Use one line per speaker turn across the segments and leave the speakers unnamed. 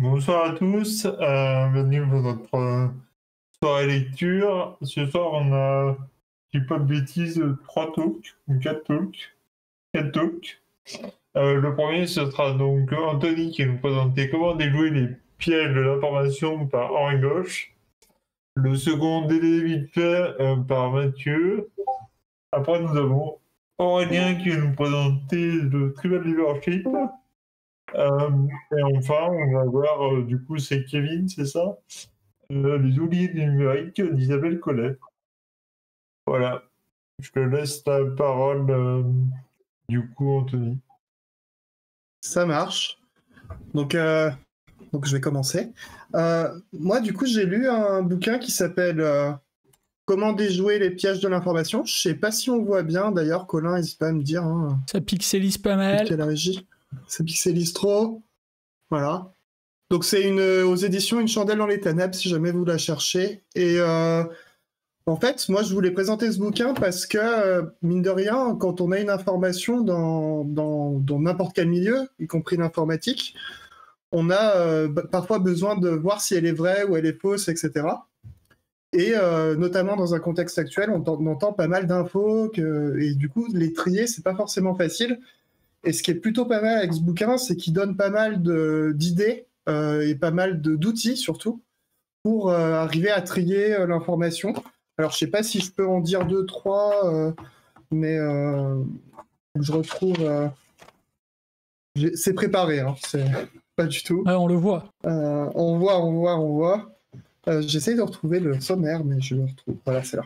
Bonsoir à tous, bienvenue pour notre soirée lecture. Ce soir, on a, si je dis pas de bêtises, 3 talks, ou 4 talks, 4 talks. Le premier, ce sera donc Anthony qui nous présentait comment déjouer les pièges de l'information par Henri Gauche. Le second, délai vite fait par Mathieu. Après, nous avons Aurélien qui va nous présenter le Tribal Leadership. Et enfin, on va voir, du coup, c'est Kevin, c'est ça? Les oubliés du numérique d'Isabelle Collet. Voilà. Je te laisse la parole, du coup, Anthony.
Ça marche. Donc je vais commencer. Moi, du coup, j'ai lu un bouquin qui s'appelle Comment déjouer les pièges de l'information. Je sais pas si on voit bien, d'ailleurs, Colin, n'hésite pas à me dire. Hein,
ça pixelise pas mal.
la régie. Ça pixelise trop. Voilà. Donc c'est aux éditions Une chandelle dans les ténèbres, si jamais vous la cherchez. Et en fait, moi, je voulais présenter ce bouquin parce que, mine de rien, quand on a une information dans n'importe quel milieu, y compris l'informatique, on a parfois besoin de voir si elle est vraie ou elle est fausse, etc. Et notamment dans un contexte actuel, on entend pas mal d'infos, et du coup, les trier, c'est pas forcément facile. Et ce qui est plutôt pas mal avec ce bouquin, c'est qu'il donne pas mal d'idées et pas mal d'outils, surtout, pour arriver à trier l'information. Alors, je sais pas si je peux en dire 2, 3, mais je retrouve... c'est préparé, hein, c'est pas du tout.
Ouais, on le voit.
On voit. J'essaie de retrouver le sommaire, mais je le retrouve. Voilà, c'est là.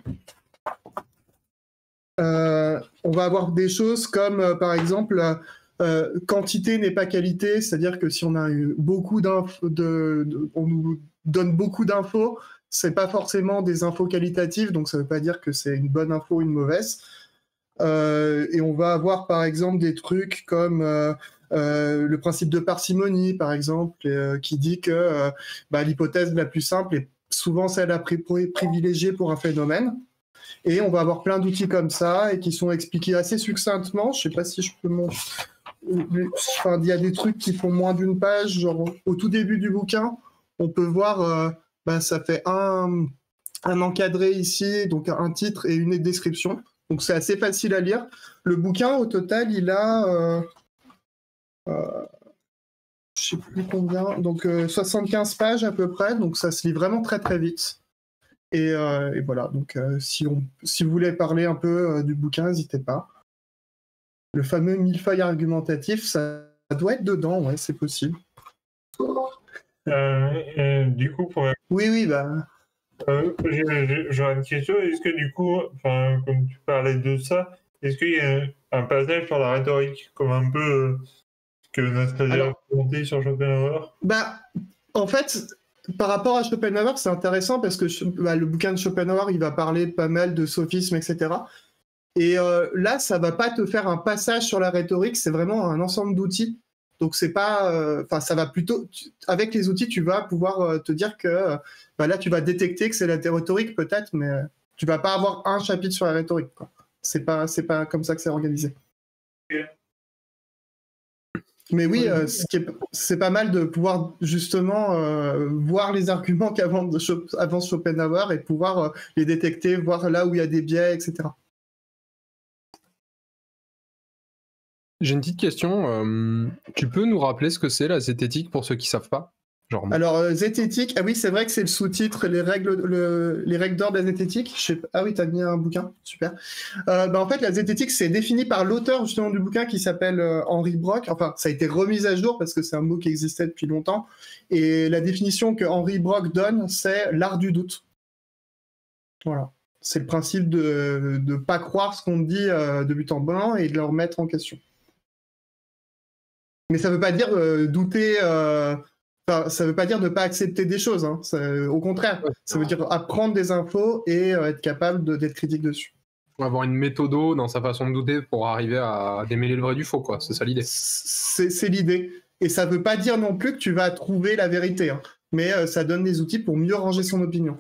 On va avoir des choses comme, par exemple, quantité n'est pas qualité, c'est-à-dire que si on a eu beaucoup d'infos, on nous donne beaucoup d'infos, c'est pas forcément des infos qualitatives, donc ça veut pas dire que c'est une bonne info ou une mauvaise. Et on va avoir, par exemple, des trucs comme le principe de parcimonie, par exemple, qui dit que l'hypothèse la plus simple est souvent celle à privilégier pour un phénomène. Et on va avoir plein d'outils comme ça et qui sont expliqués assez succinctement. Je sais pas si je peux montrer. Enfin, il y a des trucs qui font moins d'une page. Genre, au tout début du bouquin, on peut voir, ça fait un encadré ici, donc un titre et une description. Donc c'est assez facile à lire. Le bouquin, au total, il a... je sais plus combien, donc 75 pages à peu près, donc ça se lit vraiment très très vite. Et voilà, donc si vous voulez parler un peu du bouquin, n'hésitez pas. Le fameux millefeuille argumentatif, ça doit être dedans, ouais, c'est possible.
Du coup,
Oui,
j'aurais une question. Est-ce que du coup, comme tu parlais de ça, est-ce qu'il y a un passage sur la rhétorique, comme un peu ce que Nastasia a présenté sur Schopenhauer?
En fait, par rapport à Schopenhauer, c'est intéressant parce que le bouquin de Schopenhauer, il va parler pas mal de sophisme, etc. Et là, ça va pas te faire un passage sur la rhétorique, c'est vraiment un ensemble d'outils. Donc c'est pas, ça va plutôt, avec les outils, tu vas pouvoir te dire que là, tu vas détecter que c'est la rhétorique peut-être, mais tu vas pas avoir un chapitre sur la rhétorique, quoi. C'est pas comme ça que c'est organisé.
Okay.
Mais oui, c'est pas mal de pouvoir justement voir les arguments qu'avance Schopenhauer et pouvoir les détecter, voir là où il y a des biais, etc.
J'ai une petite question. Tu peux nous rappeler ce que c'est la zététique pour ceux qui savent pas?
Alors, zététique, ah oui, c'est vrai que c'est le sous-titre, les règles d'or de la zététique. Ah oui, t'as mis un bouquin, super. En fait, la zététique, c'est défini par l'auteur justement du bouquin qui s'appelle Henri Brock. Enfin, ça a été remis à jour parce que c'est un mot qui existait depuis longtemps. Et la définition que Henri Brock donne, c'est l'art du doute. Voilà. C'est le principe de ne pas croire ce qu'on dit de but en blanc et de le remettre en question. Mais ça ne veut pas dire douter... ça ne veut pas dire ne pas accepter des choses, hein. Au contraire, ça veut dire apprendre des infos et être capable d'être critique dessus.
Avoir une méthode dans sa façon de douter pour arriver à démêler le vrai du faux, quoi. C'est ça l'idée.
C'est l'idée. Et ça ne veut pas dire non plus que tu vas trouver la vérité, hein. Mais ça donne des outils pour mieux ranger son opinion.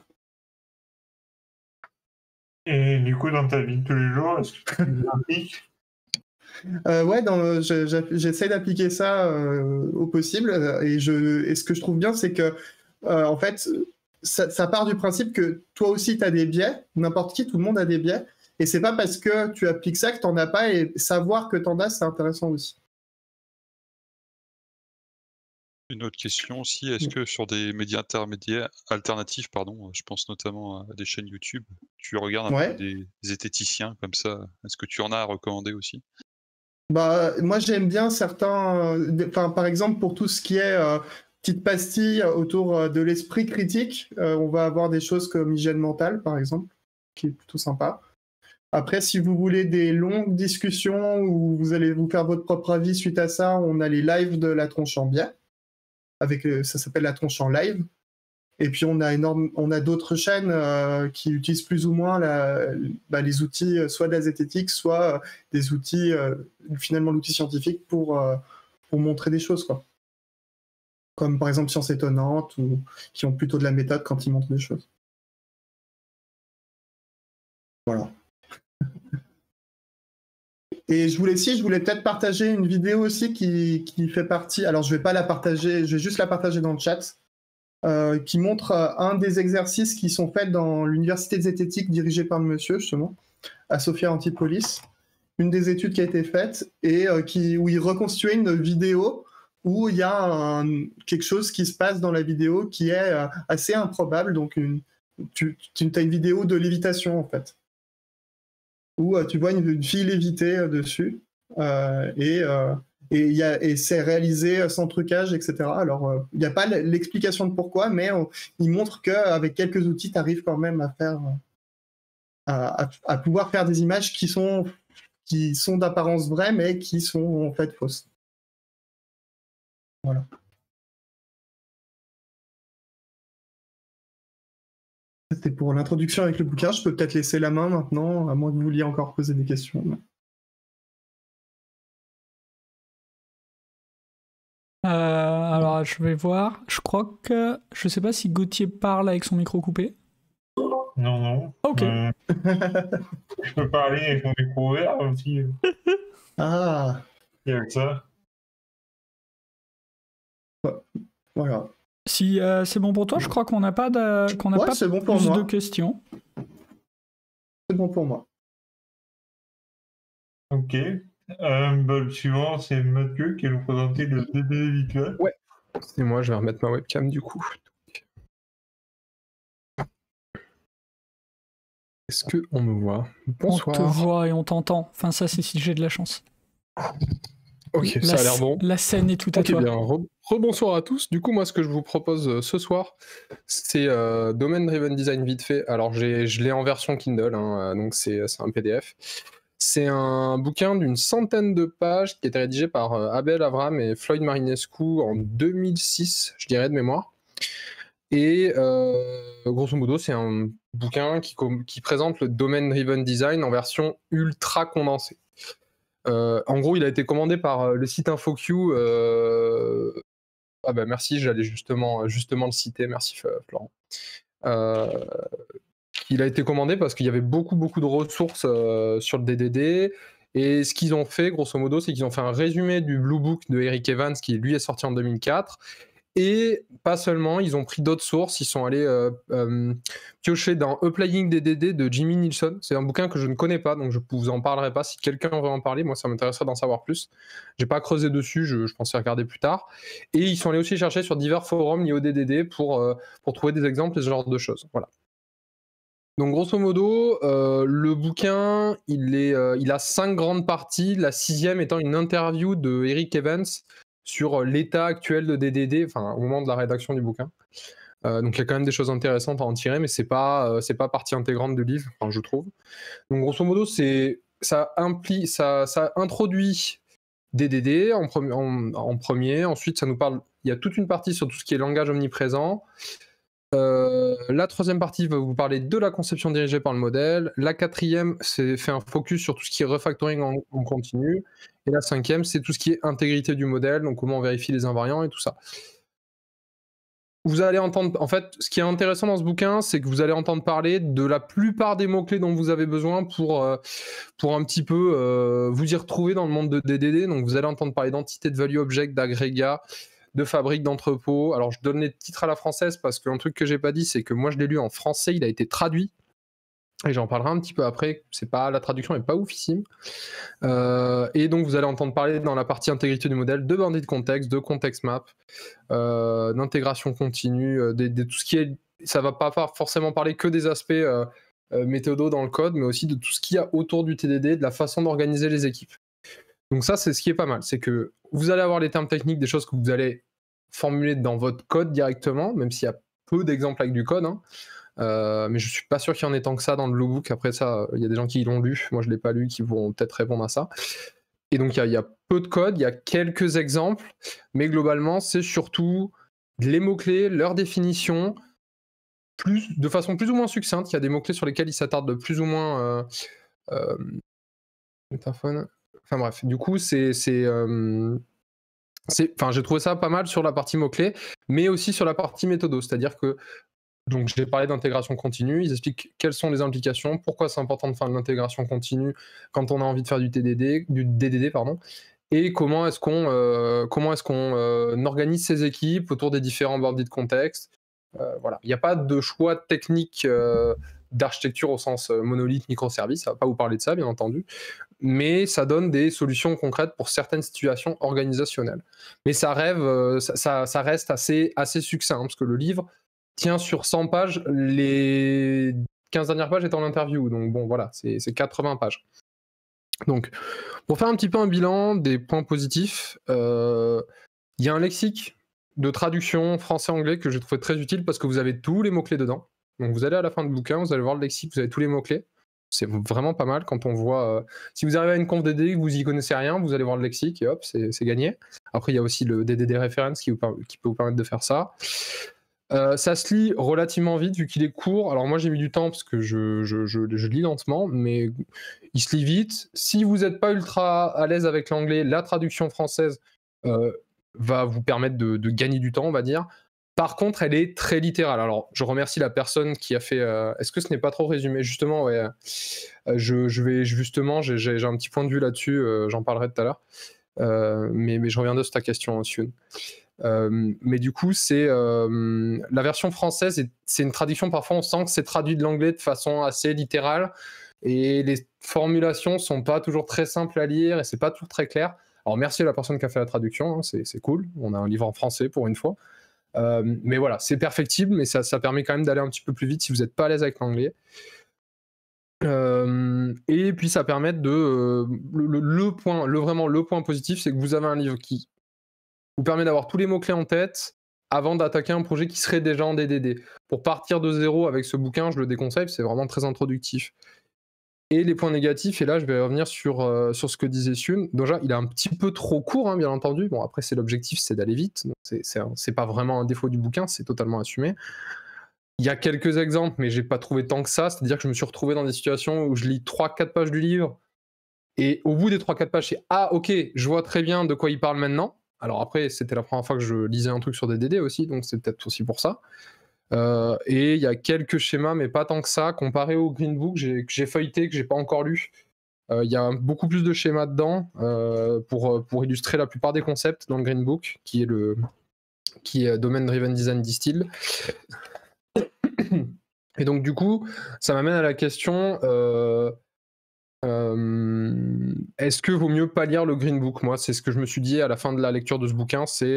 Et du coup, dans ta vie de tous les jours, est-ce que tu appliques?
Ouais, j'essaie d'appliquer ça au possible. Et ce que je trouve bien, c'est que, en fait, ça part du principe que toi aussi, tu as des biais. N'importe qui, tout le monde a des biais. Et c'est pas parce que tu appliques ça que tu n'en as pas. Et savoir que tu en as, c'est intéressant aussi.
Une autre question aussi, est-ce que sur des médias alternatifs, je pense notamment à des chaînes YouTube, tu regardes un peu
Ouais.
des zététiciens comme ça? Est-ce que tu en as à recommander aussi?
Bah, moi, j'aime bien certains. Enfin, par exemple, pour tout ce qui est petites pastilles autour de l'esprit critique, on va avoir des choses comme Hygiène mentale, par exemple, qui est plutôt sympa. Après, si vous voulez des longues discussions où vous allez vous faire votre propre avis suite à ça, on a les lives de La Tronche en biais. Ça s'appelle La Tronche en live. Et puis on a d'autres chaînes qui utilisent plus ou moins les outils, soit de la zététique, soit des outils, finalement l'outil scientifique pour montrer des choses, quoi. Comme par exemple Science Étonnante, ou qui ont plutôt de la méthode quand ils montrent des choses. Voilà. Et je voulais peut-être partager une vidéo aussi qui fait partie. Alors je vais pas la partager, je vais juste la partager dans le chat. Qui montre un des exercices qui sont faits dans l'université de zététique dirigée par le monsieur, justement, à Sophia Antipolis. Une des études qui a été faite et où il reconstituait une vidéo où il y a quelque chose qui se passe dans la vidéo qui est assez improbable. Donc, tu as une vidéo de lévitation, en fait, où tu vois une fille léviter dessus. Et c'est réalisé sans trucage, etc. Alors, il n'y a pas l'explication de pourquoi, mais il montre qu'avec quelques outils, tu arrives quand même à faire, à pouvoir faire des images qui sont d'apparence vraie, mais qui sont en fait fausses. Voilà. C'était pour l'introduction avec le bouquin. Je peux peut-être laisser la main maintenant, à moins que vous vouliez encore poser des questions.
Alors, je vais voir. Je crois que... Je sais pas si Gauthier parle avec son micro coupé.
Non.
Ok.
Je peux parler avec mon micro ouvert aussi.
Ah.
Et avec ça.
Voilà.
Si c'est bon pour toi, je crois qu'on n'a pas
c'est bon pour
plus
moi.
de questions.
C'est bon pour moi.
Ok. Le suivant, c'est Mathieu qui va nous présenter le DD virtuel.
Ouais, c'est moi, je vais remettre ma webcam du coup. Est-ce qu'on me voit? Bonsoir.
On te voit et on t'entend. Enfin, ça, c'est si j'ai de la chance.
Ok, ça a l'air bon.
La scène est tout à toi.
Bien. Rebonsoir à tous. Du coup, moi, ce que je vous propose ce soir, c'est Domain Driven Design vite fait. Alors, je l'ai en version Kindle, hein, donc c'est un PDF. C'est un bouquin d'une centaine de pages qui a été rédigé par Abel Avram et Floyd Marinescu en 2006, je dirais de mémoire. Et grosso modo, c'est un bouquin qui présente le Domain Driven Design en version ultra condensée. En gros, il a été commandé par le site InfoQ. Ah bah merci, j'allais justement le citer. Merci Florent. Il a été commandé parce qu'il y avait beaucoup de ressources sur le DDD. Et ce qu'ils ont fait, grosso modo, c'est qu'ils ont fait un résumé du Blue Book de Eric Evans, qui lui est sorti en 2004. Et pas seulement, ils ont pris d'autres sources, ils sont allés piocher dans A Playing DDD de Jimmy Nilsson. C'est un bouquin que je ne connais pas, donc je ne vous en parlerai pas. Si quelqu'un veut en parler, moi ça m'intéresserait d'en savoir plus. J'ai pas creusé dessus, je pensais regarder plus tard. Et ils sont allés aussi chercher sur divers forums liés au DDD pour trouver des exemples et ce genre de choses. Voilà. Donc grosso modo, le bouquin, il a 5 grandes parties, la 6e étant une interview de Eric Evans sur l'état actuel de DDD, enfin au moment de la rédaction du bouquin. Donc il y a quand même des choses intéressantes à en tirer, mais c'est pas partie intégrante du livre, enfin, je trouve. Donc grosso modo, ça introduit DDD en premier, ensuite ça nous parle, il y a toute une partie sur tout ce qui est langage omniprésent. La 3e partie va vous parler de la conception dirigée par le modèle. La 4e fait un focus sur tout ce qui est refactoring en continu. Et la 5e, c'est tout ce qui est intégrité du modèle, donc comment on vérifie les invariants et tout ça. vous allez entendre, en fait, ce qui est intéressant dans ce bouquin, c'est que vous allez entendre parler de la plupart des mots-clés dont vous avez besoin pour un petit peu vous y retrouver dans le monde de DDD. Donc, vous allez entendre parler d'entité, de value object, d'agrégat, de fabrique, d'entrepôt. Alors, je donne les titres à la française parce qu'un truc que j'ai pas dit, c'est que moi, je l'ai lu en français, il a été traduit. Et j'en parlerai un petit peu après. La traduction n'est pas oufissime. Et donc, vous allez entendre parler dans la partie intégrité du modèle de bandit de contexte, de context map, d'intégration continue, de tout ce qui est. Ça va pas forcément parler que des aspects méthodos dans le code, mais aussi de tout ce qu'il y a autour du TDD, de la façon d'organiser les équipes. Donc ça, c'est ce qui est pas mal. C'est que vous allez avoir les termes techniques, des choses que vous allez formuler dans votre code directement, même s'il y a peu d'exemples avec du code, hein. Mais je suis pas sûr qu'il y en ait tant que ça dans le Bluebook. Après ça, il y a des gens qui l'ont lu, moi je l'ai pas lu, qui vont peut-être répondre à ça. Et donc il y a peu de code, il y a quelques exemples, mais globalement c'est surtout les mots-clés, leur définition, de façon plus ou moins succincte. Il y a des mots-clés sur lesquels ils s'attardent plus ou moins. Métaphone. Enfin bref, du coup j'ai trouvé ça pas mal sur la partie mots-clés, mais aussi sur la partie méthodo, c'est-à-dire que donc j'ai parlé d'intégration continue, ils expliquent quelles sont les implications, pourquoi c'est important de faire de l'intégration continue quand on a envie de faire du DDD, et comment est-ce qu'on organise ces équipes autour des différents bandits de contexte. Voilà, il n'y a pas de choix technique d'architecture au sens monolithe, microservice, ça va pas vous parler de ça bien entendu, mais ça donne des solutions concrètes pour certaines situations organisationnelles. Mais ça reste assez succinct, parce que le livre tient sur 100 pages, les 15 dernières pages étant l'interview, donc bon voilà, c'est 80 pages. Donc, pour faire un petit peu un bilan des points positifs, il y a un lexique de traduction français-anglais que j'ai trouvé très utile parce que vous avez tous les mots-clés dedans. Donc vous allez à la fin du bouquin, vous allez voir le lexique, vous avez tous les mots-clés. C'est vraiment pas mal quand on voit... si vous arrivez à une conf DDD et que vous y connaissez rien, vous allez voir le lexique et hop, c'est gagné. Après, il y a aussi le DDD reference qui peut vous permettre de faire ça. Ça se lit relativement vite vu qu'il est court. Alors moi j'ai mis du temps parce que je lis lentement, mais il se lit vite. Si vous n'êtes pas ultra à l'aise avec l'anglais, la traduction française va vous permettre de gagner du temps, on va dire. Par contre, elle est très littérale. Alors je remercie la personne qui a fait... Est-ce que ce n'est pas trop résumé? Justement, ouais. J'ai un petit point de vue là-dessus, j'en parlerai tout à l'heure. Mais je reviendrai sur ta question, Sion. Mais du coup, c'est la version française, c'est une traduction, parfois on sent que c'est traduit de l'anglais de façon assez littérale et les formulations sont pas toujours très simples à lire et c'est pas toujours très clair. Alors merci à la personne qui a fait la traduction, hein, c'est cool, on a un livre en français pour une fois. Mais voilà, c'est perfectible, mais ça permet quand même d'aller un petit peu plus vite si vous n'êtes pas à l'aise avec l'anglais. Et puis ça permet de le point positif, c'est que vous avez un livre qui vous permet d'avoir tous les mots-clés en tête avant d'attaquer un projet qui serait déjà en DDD. Pour partir de zéro avec ce bouquin, je le déconseille, c'est vraiment très introductif. Et les points négatifs, et là je vais revenir sur ce que disait Sion. Déjà, il est un petit peu trop court, hein, bien entendu. Bon, après, c'est l'objectif, c'est d'aller vite. Donc c'est pas vraiment un défaut du bouquin, c'est totalement assumé. Il y a quelques exemples, mais j'ai pas trouvé tant que ça. C'est-à-dire que je me suis retrouvé dans des situations où je lis 3-4 pages du livre, et au bout des 3-4 pages, c'est « Ah, ok, je vois très bien de quoi il parle maintenant ». Alors après, c'était la première fois que je lisais un truc sur DDD aussi, donc c'est peut-être aussi pour ça. Et il y a quelques schémas, mais pas tant que ça, comparé au Green Book que j'ai feuilleté, que j'ai pas encore lu. Il y a beaucoup plus de schémas dedans pour illustrer la plupart des concepts dans le Green Book, qui est Domain Driven Design Distilled. Et donc du coup, ça m'amène à la question... est-ce que vaut mieux pas lire le Green Book? Moi, c'est ce que je me suis dit à la fin de la lecture de ce bouquin, c'est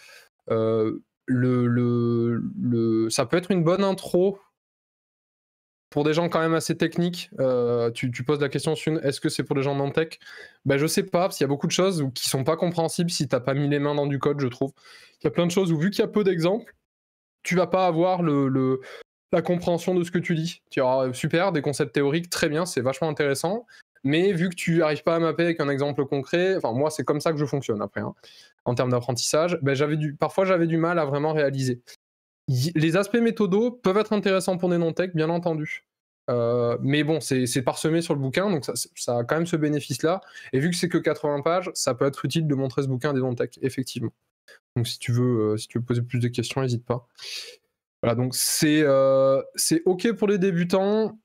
ça peut être une bonne intro pour des gens quand même assez techniques. Tu poses la question, est-ce que c'est pour des gens non tech? Ben, je sais pas, parce qu'il y a beaucoup de choses qui sont pas compréhensibles si t'as pas mis les mains dans du code, je trouve. Il y a plein de choses où, vu qu'il y a peu d'exemples, tu vas pas avoir la compréhension de ce que tu dis. Tu auras super, des concepts théoriques, très bien, c'est vachement intéressant, mais vu que tu n'arrives pas à mapper avec un exemple concret, enfin moi c'est comme ça que je fonctionne après, hein, en termes d'apprentissage, ben, parfois j'avais du mal à vraiment réaliser. Les aspects méthodos peuvent être intéressants pour des non-tech, bien entendu. Mais bon, c'est parsemé sur le bouquin, donc ça a quand même ce bénéfice-là, et vu que c'est que 80 pages, ça peut être utile de montrer ce bouquin à des non-tech, effectivement. Donc si tu veux poser plus de questions, n'hésite pas. Voilà, donc c'est OK pour les débutants.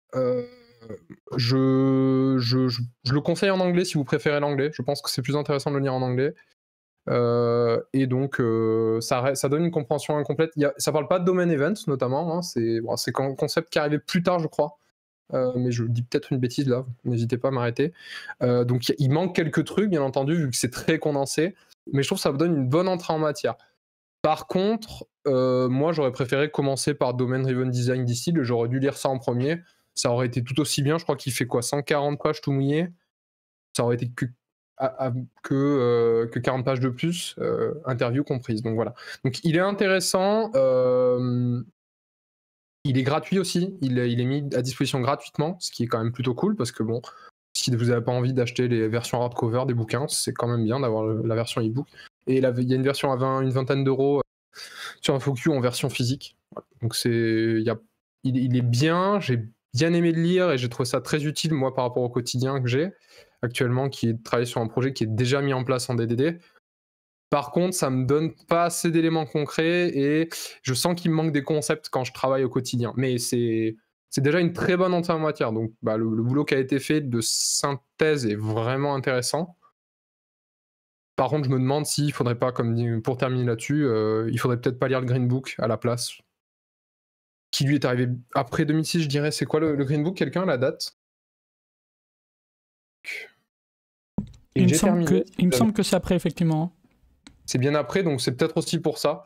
Je le conseille en anglais si vous préférez l'anglais. Je pense que c'est plus intéressant de le lire en anglais. Et donc ça donne une compréhension incomplète. Ça parle pas de domain events notamment, hein. C'est un concept qui est arrivé plus tard, je crois. Mais je dis peut-être une bêtise là, n'hésitez pas à m'arrêter. Donc il manque quelques trucs, bien entendu, vu que c'est très condensé, mais je trouve que ça vous donne une bonne entrée en matière. Par contre, moi j'aurais préféré commencer par Domain Driven Design Distill, j'aurais dû lire ça en premier, ça aurait été tout aussi bien. Je crois qu'il fait quoi, 140 pages tout mouillé, ça aurait été que 40 pages de plus, interview comprise. Donc voilà. Donc il est intéressant. Il est gratuit aussi, il est mis à disposition gratuitement, ce qui est quand même plutôt cool, parce que bon, si vous n'avez pas envie d'acheter les versions hardcover des bouquins, c'est quand même bien d'avoir la version e-book. Et il y a une version à une vingtaine d'euros sur InfoQ en version physique. Donc il est bien, j'ai bien aimé le lire et j'ai trouvé ça très utile, moi, par rapport au quotidien que j'ai actuellement, qui est de travailler sur un projet qui est déjà mis en place en DDD. Par contre, ça me donne pas assez d'éléments concrets et je sens qu'il me manque des concepts quand je travaille au quotidien. Mais c'est déjà une très bonne entrée en matière. Donc le boulot qui a été fait de synthèse est vraiment intéressant. Par contre, je me demande s'il faudrait pas, pour terminer là-dessus, il faudrait peut-être pas lire le Green Book à la place. Qui lui est arrivé après 2006, je dirais. C'est quoi le Green Book? Quelqu'un, la date?
Il me semble que c'est après, effectivement.
C'est bien après, donc c'est peut-être aussi pour ça.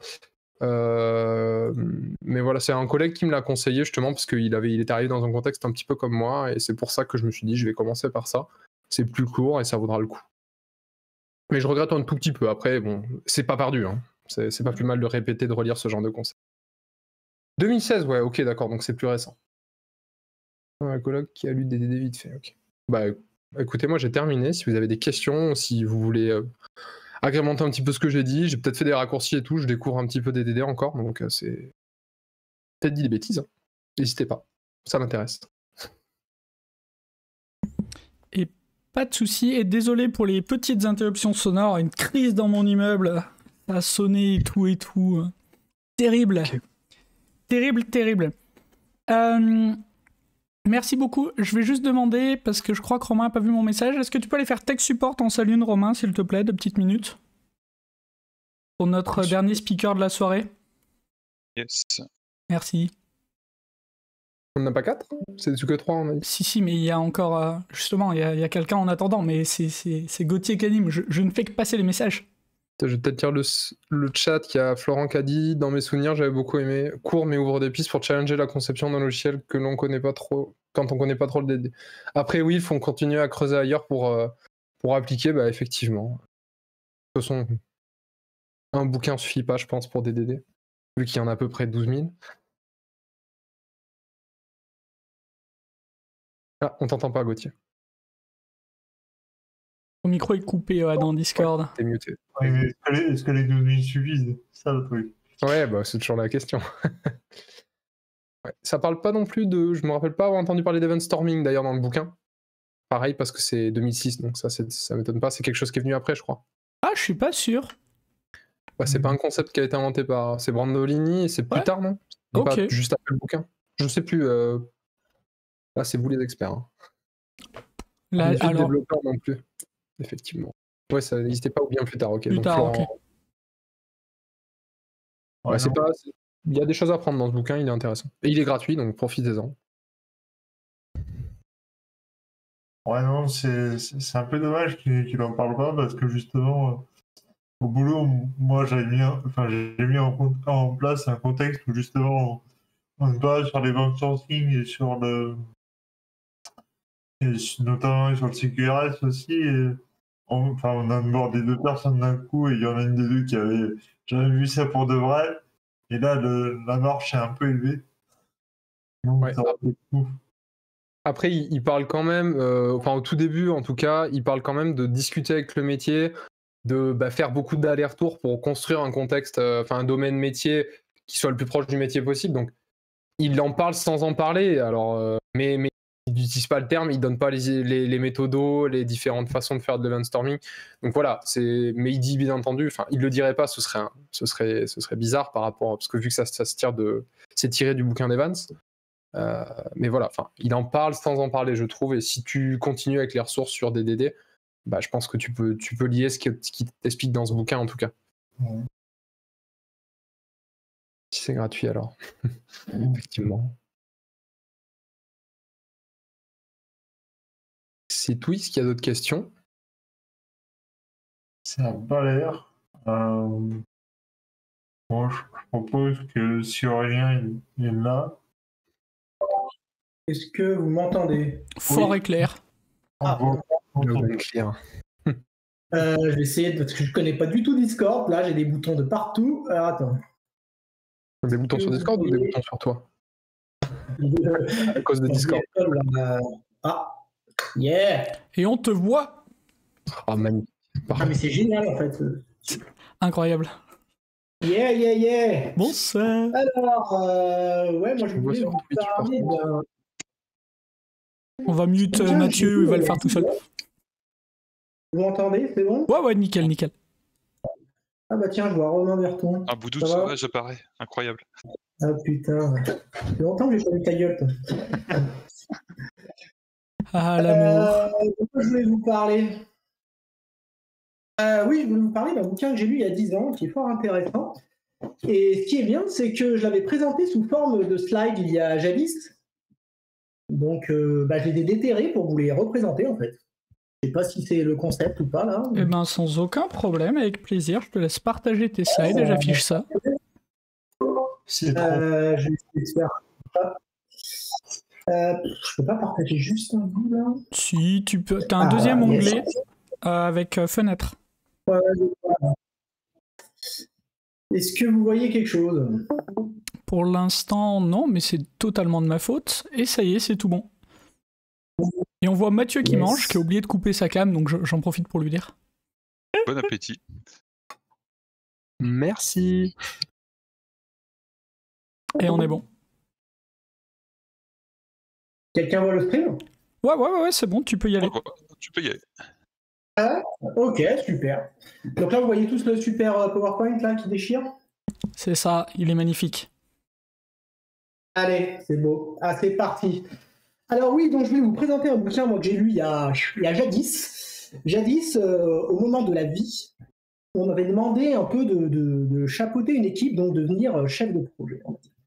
Mais voilà, c'est un collègue qui me l'a conseillé justement parce qu'il était arrivé dans un contexte un petit peu comme moi et c'est pour ça que je me suis dit je vais commencer par ça. C'est plus court et ça vaudra le coup. Mais je regrette un tout petit peu. Après, bon, c'est pas perdu, hein. C'est pas plus mal de répéter, de relire ce genre de concept. 2016, ouais, ok, d'accord, donc c'est plus récent. Un collègue qui a lu des DD vite fait, ok. Bah écoutez, moi j'ai terminé. Si vous avez des questions, si vous voulez agrémenter un petit peu ce que j'ai dit, j'ai peut-être fait des raccourcis et tout, je découvre un petit peu des DD encore, donc c'est peut-être dit des bêtises, hein. N'hésitez pas, ça m'intéresse.
Et pas de souci, et désolé pour les petites interruptions sonores, une crise dans mon immeuble, ça a sonné et tout. Terrible. Okay. Terrible. Merci beaucoup. Je vais juste demander, parce que je crois que Romain n'a pas vu mon message, est-ce que tu peux aller faire tech support en salle 1, Romain, s'il te plaît, de petites minutes? Pour notre dernier speaker de la soirée.
Yes.
Merci.
On n'a pas 4? C'est que 3, on a dit.
Si, mais il y a encore... justement, il y a quelqu'un en attendant, mais c'est Gauthier qui anime. Je ne fais que passer les messages.
Je vais peut-être lire le chat. Il y a Florent qui a dit, dans mes souvenirs, j'avais beaucoup aimé. Court mais ouvre des pistes pour challenger la conception d'un logiciel que l'on connaît pas trop, quand on connaît pas trop le DD. Après, oui, il faut continuer à creuser ailleurs pour appliquer, effectivement. De toute façon, un bouquin suffit pas, je pense, pour des DD, vu qu'il y en a à peu près 12 000. Ah, on t'entend pas, Gauthier.
Ton micro est coupé dans Discord.
Ouais, t'es muté.
Ouais, mais est-ce que les 12 000 suffisent? C'est ça le truc.
Ouais, c'est toujours la question. Ouais. Ça parle pas non plus de... Je me rappelle pas avoir entendu parler d'event storming d'ailleurs dans le bouquin. Pareil parce que c'est 2006, donc ça m'étonne pas. C'est quelque chose qui est venu après, je crois.
Ah, je suis pas sûr.
C'est pas un concept qui a été inventé par... C'est Brandolini et c'est plus tard, non?
Ok.
Pas juste après le bouquin. Je sais plus. Là, c'est vous les experts. Hein.
Là,
les autres développeurs non plus. Effectivement. Ouais, ça n'existait pas ou bien plus tard, ok.
Plus
donc,
tard,
Florent...
ok.
Ouais, c'est pas... Il y a des choses à prendre dans ce bouquin, il est intéressant. Et il est gratuit, donc profitez-en.
Ouais, non, c'est un peu dommage qu'il en parle pas parce que justement, au boulot, moi j'ai mis en place un contexte où justement on se base sur les banques sourcing et sur notamment sur le CQRS aussi. Et on a abordé 2 personnes d'un coup et il y en a une des deux qui avait jamais vu ça pour de vrai. Et là, la marche est un peu élevée. Donc,
ouais.
ça
Après, il parle quand même, au tout début en tout cas, il parle quand même de discuter avec le métier, de faire beaucoup d'allers-retours pour construire un contexte, un domaine métier qui soit le plus proche du métier possible. Donc, il en parle sans en parler. Alors, mais ils n'utilisent pas le terme, ils donnent pas les méthodos, les différentes façons de faire de l'eventstorming. Donc voilà, mais il dit bien entendu, enfin, il le dirait pas, ce serait bizarre par rapport, parce que vu que ça se tire c'est tiré du bouquin d'Evans. Mais voilà, enfin, il en parle sans en parler, je trouve, et si tu continues avec les ressources sur DDD, bah, je pense que tu peux lier ce qui t'explique dans ce bouquin en tout cas.
Ouais.
Si c'est gratuit alors, effectivement. C'est Twist qui a d'autres questions.
Ça n'a pas l'air. Moi, je propose que si Aurélien il est là,
Est-ce que vous m'entendez?
Fort et clair.
Ah,
Clair.
je vais essayer, parce que je connais pas du tout Discord. Là, j'ai des boutons de partout. Alors, attends.
Des boutons sur Discord ou des boutons sur toi? À cause de Discord.
Ah, yeah.
Et on te voit.
Ah, magnifique.
Ah, mais c'est génial, en fait.
Incroyable.
Yeah.
Bonsoir.
Alors, ouais, moi, je voulais vous parler d'un...
On va mute Mathieu, il va le faire tout seul.
Vous m'entendez? C'est bon?
Ouais, nickel.
Ah bah tiens, je vois Romain Berton.
Un bout de sauvage apparaît, incroyable.
Ah putain, ça fait longtemps que j'ai pas vu ta gueule, toi.
Ah, l'amour.
De quoi je voulais vous parler? Oui, je voulais vous parler d'un bouquin que j'ai lu il y a 10 ans, qui est fort intéressant. Et ce qui est bien, c'est que je l'avais présenté sous forme de slide il y a jadis. Donc, je les ai déterrés pour vous les représenter, en fait. Je sais pas si c'est le concept ou pas, là.
Eh ben, sans aucun problème, avec plaisir. Je te laisse partager tes slides et j'affiche ça.
c'est trop.
Je vais essayer de faire ça. Je peux pas partager juste un bout, là.
Si, tu peux. T'as un deuxième onglet avec fenêtre.
Ouais, est-ce que vous voyez quelque chose?
Pour l'instant, non, mais c'est totalement de ma faute. Et ça y est, c'est tout bon. Et on voit Mathieu qui mange, qui a oublié de couper sa cam, donc j'en profite pour lui dire.
Bon appétit.
Merci.
Et on est bon.
Quelqu'un voit le stream?
Ouais, c'est bon, tu peux y aller.
Tu peux y aller.
Ok, super. Donc là, vous voyez tous le super PowerPoint là qui déchire?
C'est ça, il est magnifique.
Allez, c'est beau. Ah, c'est parti. Alors oui, donc je vais vous présenter un bouquin moi, que j'ai lu il y a jadis. Jadis, au moment de la vie, on m'avait demandé un peu de chapeauter une équipe, donc de devenir chef de projet.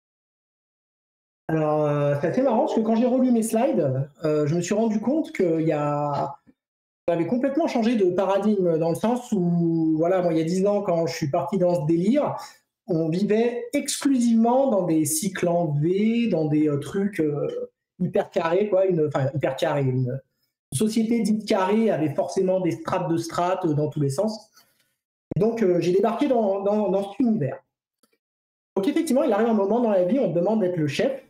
Alors, c'est assez marrant parce que quand j'ai relu mes slides, je me suis rendu compte j'avais complètement changé de paradigme dans le sens où, voilà, moi, il y a 10 ans, quand je suis parti dans ce délire, on vivait exclusivement dans des cycles en V, dans des trucs hyper carrés, quoi. Hyper carrés. Une société dite carrée avait forcément des strates de strates dans tous les sens. Et donc, j'ai débarqué dans cet univers. Donc, effectivement, il arrive un moment dans la vie, on te demande d'être le chef.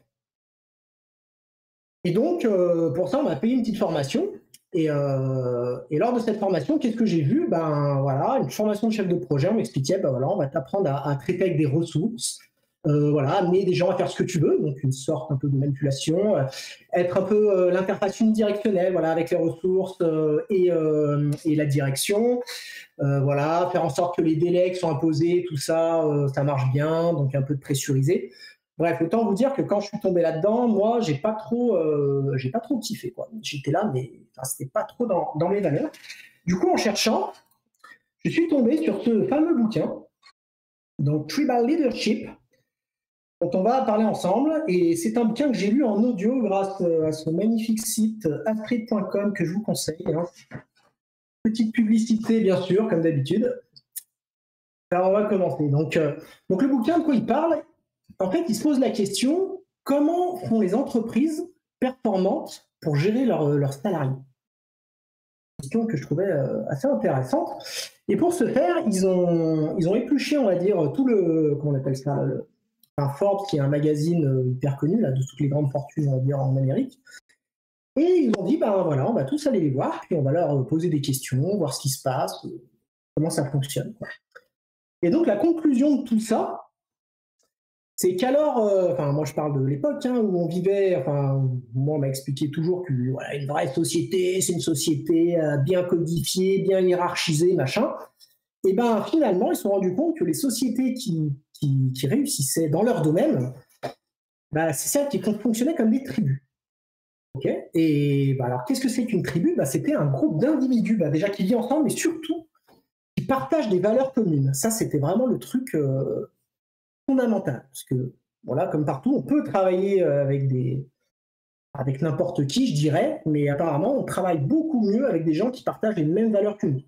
Et donc, pour ça, on m'a payé une petite formation. Et lors de cette formation, qu'est-ce que j'ai vu? Voilà, une formation de chef de projet, on m'expliquait, on va t'apprendre à traiter avec des ressources, amener des gens à faire ce que tu veux, donc une sorte un peu de manipulation, être un peu l'interface unidirectionnelle, avec les ressources et la direction, faire en sorte que les délais qui sont imposés, tout ça, ça marche bien, donc un peu de pressuriser. Bref, autant vous dire que quand je suis tombé là-dedans, moi, j'ai pas trop kiffé, quoi. J'étais là, mais c'était pas trop dans mes valeurs. Du coup, en cherchant, je suis tombé sur ce fameux bouquin, donc Tribal Leadership, dont on va parler ensemble. Et c'est un bouquin que j'ai lu en audio grâce à ce magnifique site astrid.com que je vous conseille. Petite publicité, bien sûr, comme d'habitude. Alors, on va commencer. Donc le bouquin, de quoi il parle? En fait, il se pose la question, comment font les entreprises performantes pour gérer leurs salariés? Une question que je trouvais assez intéressante. Et pour ce faire, ils ont épluché, on va dire, tout comment on appelle ça, Forbes, qui est un magazine hyper connu, là, de toutes les grandes fortunes, on va dire, en Amérique. Et ils ont dit, on va tous aller les voir, puis on va leur poser des questions, voir ce qui se passe, comment ça fonctionne, quoi. Et donc, la conclusion de tout ça, c'est qu'alors, moi je parle de l'époque où on vivait, moi on m'a expliqué toujours que voilà, une vraie société, c'est une société bien codifiée, bien hiérarchisée, machin. Et ben finalement, ils se sont rendus compte que les sociétés qui réussissaient dans leur domaine, c'est celles qui fonctionnaient comme des tribus. Okay, et alors qu'est-ce que c'est qu'une tribu? C'était un groupe d'individus déjà qui vit ensemble, mais surtout qui partagent des valeurs communes. Ça, c'était vraiment le truc fondamental, parce que voilà, comme partout, on peut travailler avec n'importe qui, je dirais, mais apparemment, on travaille beaucoup mieux avec des gens qui partagent les mêmes valeurs que nous.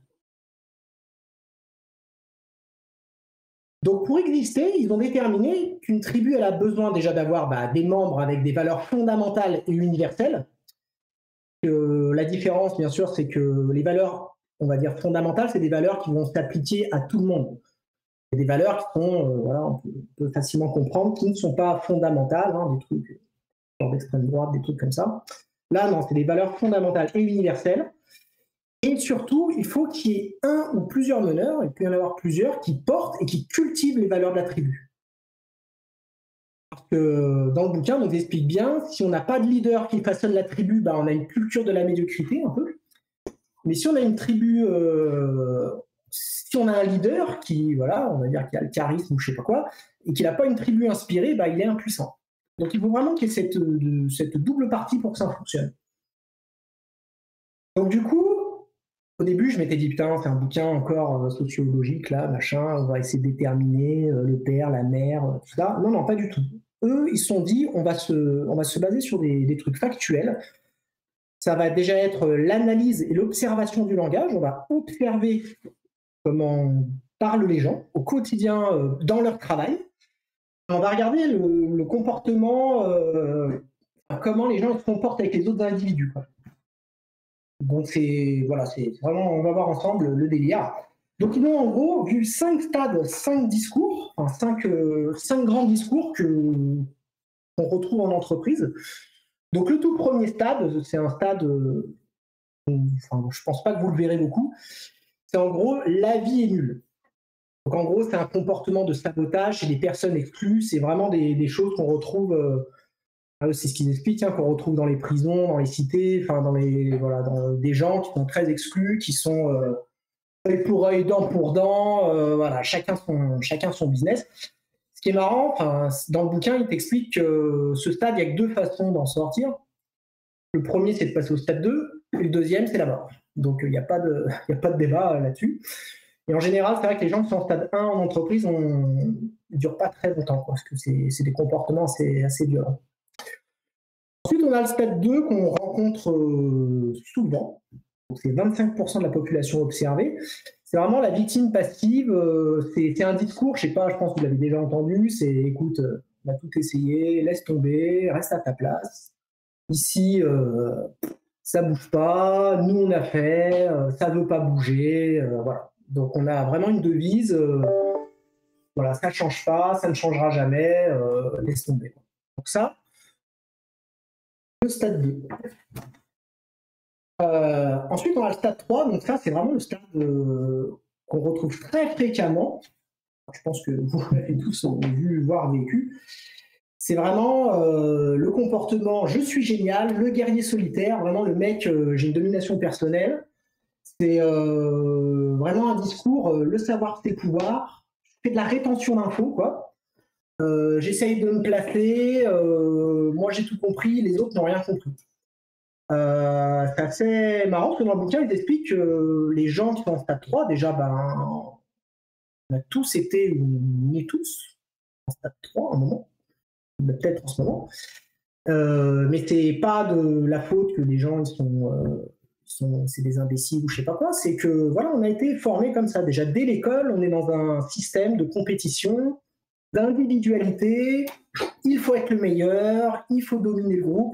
Donc, pour exister, ils ont déterminé qu'une tribu, elle a besoin déjà d'avoir des membres avec des valeurs fondamentales et universelles. La différence, bien sûr, c'est que les valeurs, on va dire fondamentales, c'est des valeurs qui vont s'appliquer à tout le monde. C'est des valeurs qui sont, on peut facilement comprendre, qui ne sont pas fondamentales, des trucs genre d'extrême droite, des trucs comme ça. Là, non, c'est des valeurs fondamentales et universelles. Et surtout, il faut qu'il y ait un ou plusieurs meneurs, il peut y en avoir plusieurs, qui portent et qui cultivent les valeurs de la tribu. Parce que dans le bouquin, on nous explique bien, si on n'a pas de leader qui façonne la tribu, on a une culture de la médiocrité un peu. Mais si on a une tribu, si on a un leader qui, on va dire, qui a le charisme ou je sais pas quoi, et qui n'a pas une tribu inspirée, il est impuissant. Donc il faut vraiment qu'il y ait cette double partie pour que ça fonctionne. Donc du coup, au début, je m'étais dit, putain, c'est un bouquin encore sociologique, là, machin, on va essayer de déterminer le père, la mère, tout ça. Non, non, pas du tout. Eux, ils se sont dit, on va se baser sur des trucs factuels. Ça va déjà être l'analyse et l'observation du langage. On va observer comment parlent les gens au quotidien dans leur travail. On va regarder le comportement, comment les gens se comportent avec les autres individus, quoi. Donc c'est vraiment, on va voir ensemble le délire. Donc ils ont en gros vu 5 stades, 5 discours, 5 grands discours qu'on retrouve en entreprise. Donc le tout premier stade, c'est un stade, je pense pas que vous le verrez beaucoup, c'est en gros la vie est nulle. Donc en gros c'est un comportement de sabotage chez des personnes exclues, c'est vraiment des choses qu'on retrouve. C'est ce qu'ils expliquent, qu'on retrouve dans les prisons, dans les cités, dans des gens qui sont très exclus, qui sont œil pour œil, dent pour dent, chacun son business. Ce qui est marrant, dans le bouquin, il t'explique que ce stade, il n'y a que 2 façons d'en sortir. Le premier, c'est de passer au stade 2, et le deuxième, c'est la mort. Donc il n'y a pas de débat là-dessus. Et en général, c'est vrai que les gens qui sont en stade 1 en entreprise ne durent pas très longtemps, parce que c'est des comportements assez violents. Ensuite, on a le stade 2 qu'on rencontre souvent. C'est 25% de la population observée. C'est vraiment la victime passive. C'est un discours, je sais pas, je pense que vous l'avez déjà entendu. C'est écoute, on a tout essayé, laisse tomber, reste à ta place. Ici, ça bouge pas. Nous, on a fait, ça veut pas bouger. Voilà. Donc, on a vraiment une devise. Ça change pas, ça ne changera jamais. Laisse tomber. Donc ça. Le stade 2. Ensuite, on a le stade 3. Donc ça, c'est vraiment le stade qu'on retrouve très fréquemment. Je pense que vous l'avez tous vu, voire vécu. C'est vraiment le comportement « je suis génial », le guerrier solitaire, vraiment le mec « j'ai une domination personnelle ». C'est vraiment un discours « le savoir, c'est le pouvoir ». Je fais de la rétention d'infos, quoi. J'essaye de me placer, moi j'ai tout compris, les autres n'ont rien compris. C'est assez marrant parce que dans le bouquin, ils expliquent que les gens qui sont en stade 3, déjà, on a tous été, on est tous en stade 3 à un moment, peut-être en ce moment, mais c'est pas de la faute que les gens c'est des imbéciles ou je sais pas quoi, c'est que on a été formés comme ça. Déjà dès l'école, on est dans un système de compétition, d'individualité, il faut être le meilleur, il faut dominer le groupe.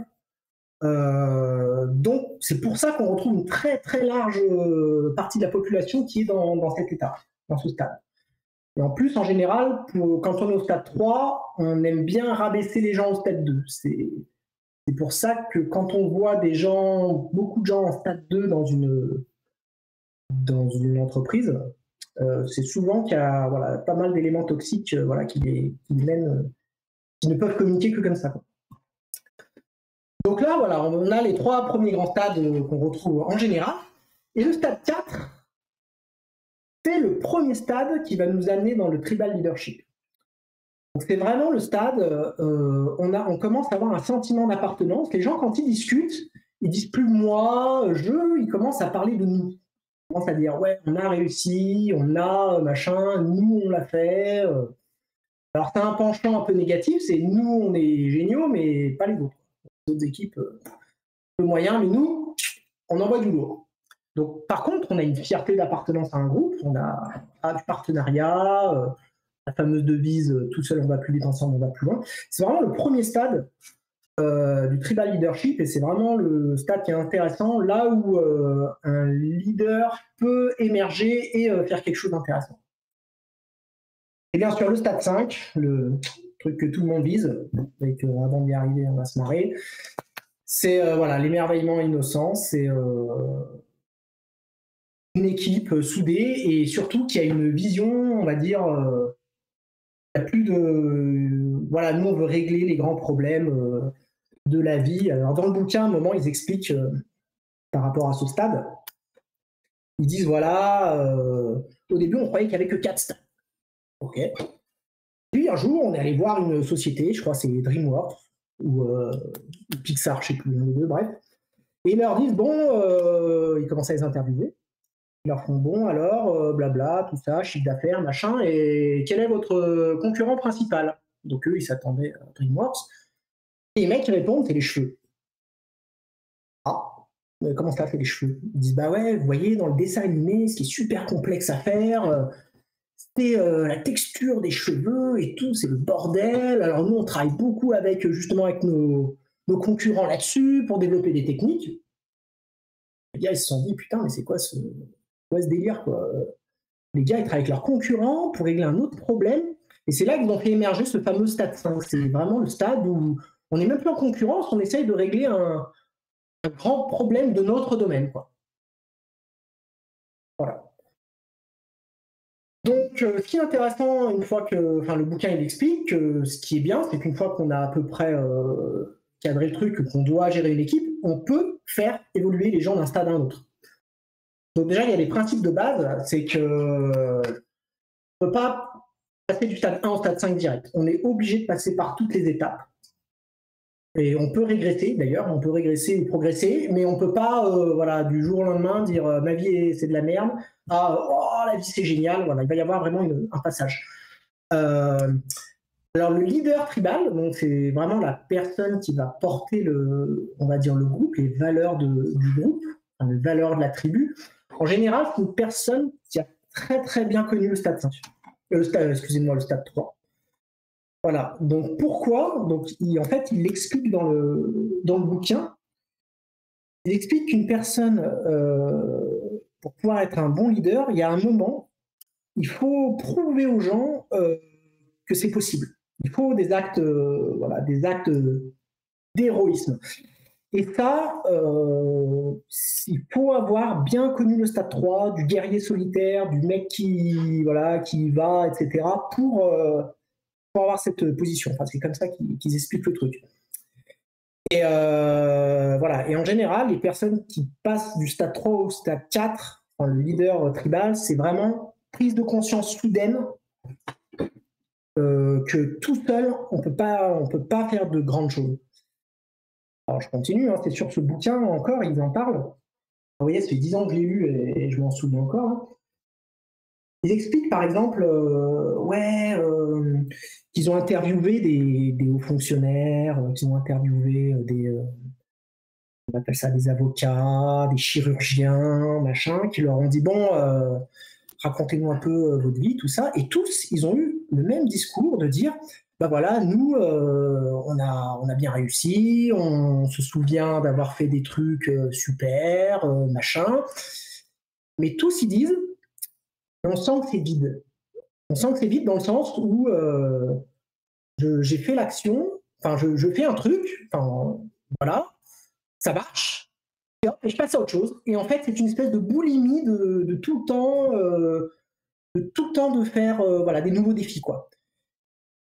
Donc c'est pour ça qu'on retrouve une très très large partie de la population qui est dans cet état, dans ce stade. Et en plus, en général, quand on est au stade 3, on aime bien rabaisser les gens au stade 2. C'est pour ça que quand on voit beaucoup de gens en stade 2 dans une entreprise, c'est souvent qu'il y a pas mal d'éléments toxiques qui les mènent qui ne peuvent communiquer que comme ça, quoi. Donc là, voilà, on a les 3 premiers grands stades qu'on retrouve en général. Et le stade 4, c'est le premier stade qui va nous amener dans le tribal leadership. Donc c'est vraiment le stade, on commence à avoir un sentiment d'appartenance. Les gens, quand ils discutent, ils disent plus moi, ils commencent à parler de nous. Ils commencent à dire ouais, on a réussi, on a machin, nous on l'a fait. Alors c'est un penchant un peu négatif, c'est nous on est géniaux, mais pas les autres. Les autres équipes, un peu moyen, mais nous, on envoie du lourd. Donc par contre, on a une fierté d'appartenance à un groupe, on a du partenariat, la fameuse devise tout seul on va plus vite, ensemble on va plus loin. C'est vraiment le premier stade du tribal leadership, et c'est vraiment le stade qui est intéressant, là où un leader peut émerger et faire quelque chose d'intéressant. Et bien sûr le stade 5, le truc que tout le monde vise, avec, avant d'y arriver on va se marrer, c'est voilà, l'émerveillement innocent, c'est une équipe soudée et surtout qui a une vision, on va dire, il n'y a plus de... Voilà, nous on veut régler les grands problèmes de la vie. Alors dans le bouquin, à un moment, ils expliquent par rapport à ce stade, ils disent voilà, au début on croyait qu'il n'y avait que 4 stades. Ok. Puis un jour, on est allé voir une société, je crois que c'est DreamWorks ou Pixar, je ne sais plus, l'un des deux, bref. Et ils leur disent bon, ils commencent à les interviewer. Ils leur font bon, alors, blabla, tout ça, chiffre d'affaires, machin, et quel est votre concurrent principal? Donc eux, ils s'attendaient à DreamWorks. Et les mecs, ils répondent, c'est les cheveux. Ah, comment ça, c'est les cheveux? Ils disent, bah ouais, vous voyez, dans le dessin animé, ce qui est super complexe à faire, c'est la texture des cheveux et tout, c'est le bordel. Alors nous, on travaille beaucoup avec, justement, avec nos concurrents là-dessus pour développer des techniques. Les gars, ils se sont dit, putain, mais c'est quoi ce délire, quoi. Les gars, ils travaillent avec leurs concurrents pour régler un autre problème. Et c'est là qu'ils ont fait émerger ce fameux stade 5. C'est vraiment le stade où on n'est même plus en concurrence, on essaye de régler un grand problème de notre domaine, quoi. Voilà. Donc, ce qui est intéressant, une fois que, enfin, le bouquin il explique que ce qui est bien, c'est qu'une fois qu'on a à peu près cadré le truc, qu'on doit gérer une équipe, on peut faire évoluer les gens d'un stade à un autre. Donc déjà, il y a les principes de base, c'est que on ne peut pas passer du stade 1 au stade 5 direct. On est obligé de passer par toutes les étapes. Et on peut régresser, d'ailleurs, on peut régresser ou progresser, mais on ne peut pas, voilà, du jour au lendemain, dire ma vie c'est de la merde, oh, la vie c'est génial. Voilà, il va y avoir vraiment un passage. Alors le leader tribal, donc c'est vraiment la personne qui va porter on va dire le groupe, les valeurs du groupe, enfin, les valeurs de la tribu. En général, c'est une personne qui a très très bien connu le stade 5. Excusez-moi, le stade 3. Voilà, donc pourquoi? Donc en fait, il l'explique dans le bouquin. Il explique qu'une personne, pour pouvoir être un bon leader, il y a un moment, il faut prouver aux gens que c'est possible. Il faut des actes, voilà, des actes d'héroïsme. Et ça, il faut avoir bien connu le stade 3, du guerrier solitaire, du mec qui va, etc., pour avoir cette position. Enfin, c'est comme ça qu'ils expliquent le truc. Et voilà. Et en général, les personnes qui passent du stade 3 au stade 4, enfin, le leader tribal, c'est vraiment prise de conscience soudaine que tout seul, on peut pas faire de grandes choses. Alors je continue, hein, c'est sur ce bouquin encore, ils en parlent. Vous voyez, ça fait 10 ans que je l'ai lu et je m'en souviens encore. Hein. Ils expliquent par exemple qu'ils ont interviewé des hauts fonctionnaires, qu'ils ont interviewé on appelle ça des avocats, des chirurgiens, machin, qui leur ont dit bon, racontez-nous un peu votre vie, tout ça. Et tous, ils ont eu le même discours de dire bah voilà, nous, on a bien réussi, on se souvient d'avoir fait des trucs super, machin. Mais tous, ils disent, on sent que c'est vide. On sent que c'est vide dans le sens où j'ai fait l'action, enfin, je fais un truc, enfin, voilà, ça marche, et je passe à autre chose. Et en fait, c'est une espèce de boulimie de tout le temps de faire voilà, des nouveaux défis, quoi.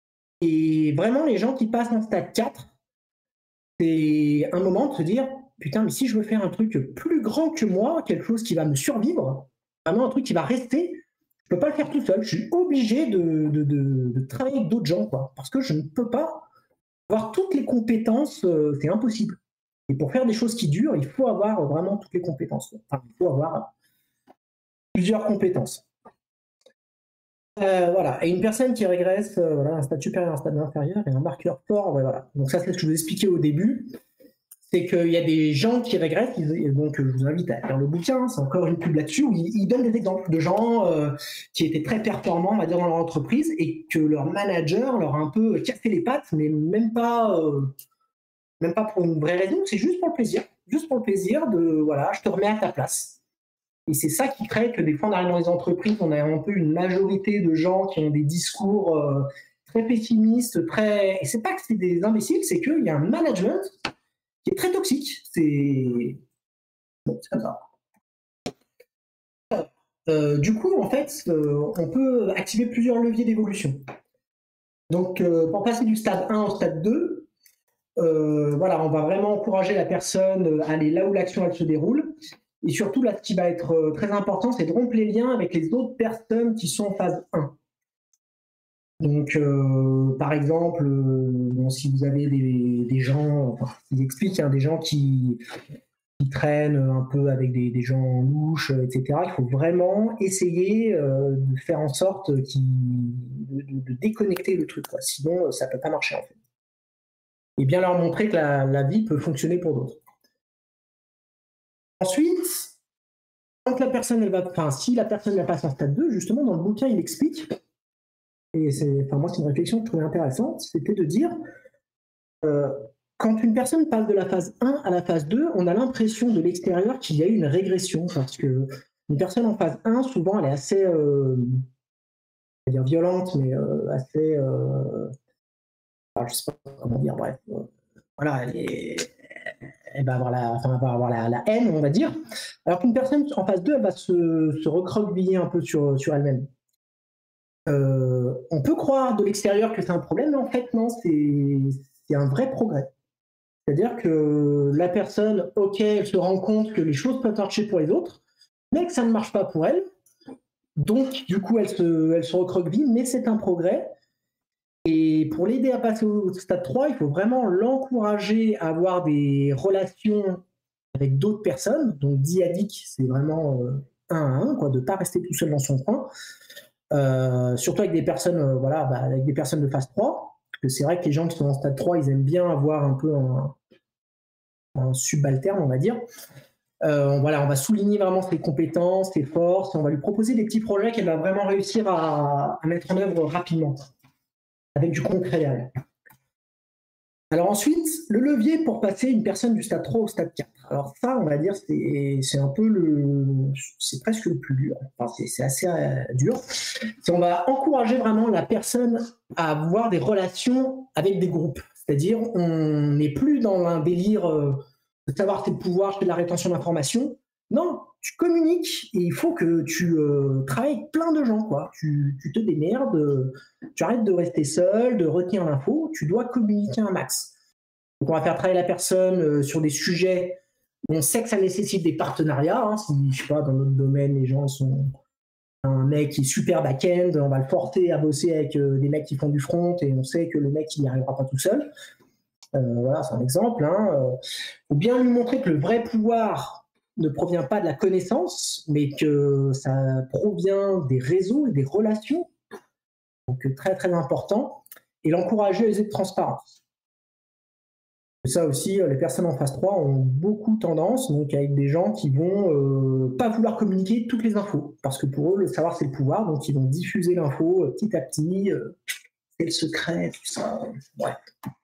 Et vraiment, les gens qui passent en stade 4, c'est un moment de se dire putain, mais si je veux faire un truc plus grand que moi, quelque chose qui va me survivre, vraiment un truc qui va rester, je peux pas le faire tout seul. Je suis obligé de travailler avec d'autres gens, quoi, parce que je ne peux pas avoir toutes les compétences, c'est impossible. Et pour faire des choses qui durent, il faut avoir vraiment toutes les compétences. Enfin, il faut avoir plusieurs compétences. Voilà. Et une personne qui régresse, voilà, un stade supérieur, un stade inférieur et un marqueur fort, voilà. Donc ça, c'est ce que je vous expliquais au début. C'est qu'il y a des gens qui régressent, donc je vous invite à lire le bouquin, c'est encore une pub là-dessus, où ils donnent des exemples de gens qui étaient très performants, on va dire, dans leur entreprise, et que leur manager leur a un peu cassé les pattes, mais même pas pour une vraie raison, c'est juste pour le plaisir. Juste pour le plaisir de, voilà, je te remets à ta place. Et c'est ça qui crée que des fois, on arrive dans les entreprises, on a un peu une majorité de gens qui ont des discours très pessimistes, très... Et c'est pas que c'est des imbéciles, c'est qu'il y a un management qui est très toxique. C'est... Bon, c'est comme ça. Du coup, en fait, on peut activer plusieurs leviers d'évolution. Donc, pour passer du stade 1 au stade 2, voilà, on va vraiment encourager la personne à aller là où l'action elle se déroule. Et surtout, là, ce qui va être très important, c'est de rompre les liens avec les autres personnes qui sont en phase 1. Donc, par exemple, bon, si vous avez des gens, enfin, ils expliquent, hein, des gens qui traînent un peu avec des gens louches, etc., il faut vraiment essayer de faire en sorte de déconnecter le truc, quoi. Sinon, ça ne peut pas marcher, en fait. Et bien leur montrer que la vie peut fonctionner pour d'autres. Ensuite, quand la personne, si la personne elle passe en stade 2, justement, dans le bouquin, il explique, et moi, c'est une réflexion que je trouvais intéressante, c'était de dire, quand une personne passe de la phase 1 à la phase 2, on a l'impression de l'extérieur qu'il y a eu une régression, parce que une personne en phase 1, souvent, elle est assez, je vais dire violente, mais assez, alors, je sais pas comment dire, bref, voilà, elle va avoir la haine, on va dire, alors qu'une personne en phase 2, elle va se recroqueviller un peu sur elle-même. On peut croire de l'extérieur que c'est un problème, mais en fait, non, c'est un vrai progrès. C'est-à-dire que la personne, ok, elle se rend compte que les choses peuvent marcher pour les autres, mais que ça ne marche pas pour elle. Donc, du coup, elle se recroqueville, mais c'est un progrès. Et pour l'aider à passer au stade 3, il faut vraiment l'encourager à avoir des relations avec d'autres personnes. Donc, dyadique, c'est vraiment 1 à 1, quoi, de ne pas rester tout seul dans son coin. Surtout avec des personnes, avec des personnes de phase 3. Parce que c'est vrai que les gens qui sont en stade 3, ils aiment bien avoir un peu un subalterne, on va dire. On va souligner vraiment ses compétences, ses forces. On va lui proposer des petits projets qu'elle va vraiment réussir à mettre en œuvre rapidement, avec du concret derrière. Alors ensuite, le levier pour passer une personne du stade 3 au stade 4. Alors ça, on va dire, c'est un peu c'est presque le plus dur. Enfin, c'est assez dur. On va encourager vraiment la personne à avoir des relations avec des groupes. C'est-à-dire, on n'est plus dans un délire de savoir tes pouvoirs, de la rétention d'informations. Non, tu communiques et il faut que tu travailles avec plein de gens, quoi. Tu te démerdes, tu arrêtes de rester seul, de retenir l'info, tu dois communiquer un max. Donc on va faire travailler la personne sur des sujets où on sait que ça nécessite des partenariats. Hein. Si, je sais pas, dans notre domaine, les gens sont un mec qui est super back-end, on va le forcer à bosser avec des mecs qui font du front et on sait que le mec, il n'y arrivera pas tout seul. Voilà, c'est un exemple. Faut bien lui montrer que le vrai pouvoir ne provient pas de la connaissance, mais que ça provient des réseaux et des relations. Donc très très important. Et l'encourager à user de transparence. Ça aussi, les personnes en phase 3 ont beaucoup tendance, donc avec des gens qui vont pas vouloir communiquer toutes les infos, parce que pour eux, le savoir c'est le pouvoir, donc ils vont diffuser l'info petit à petit, c'est le secret, tout ça. Bref.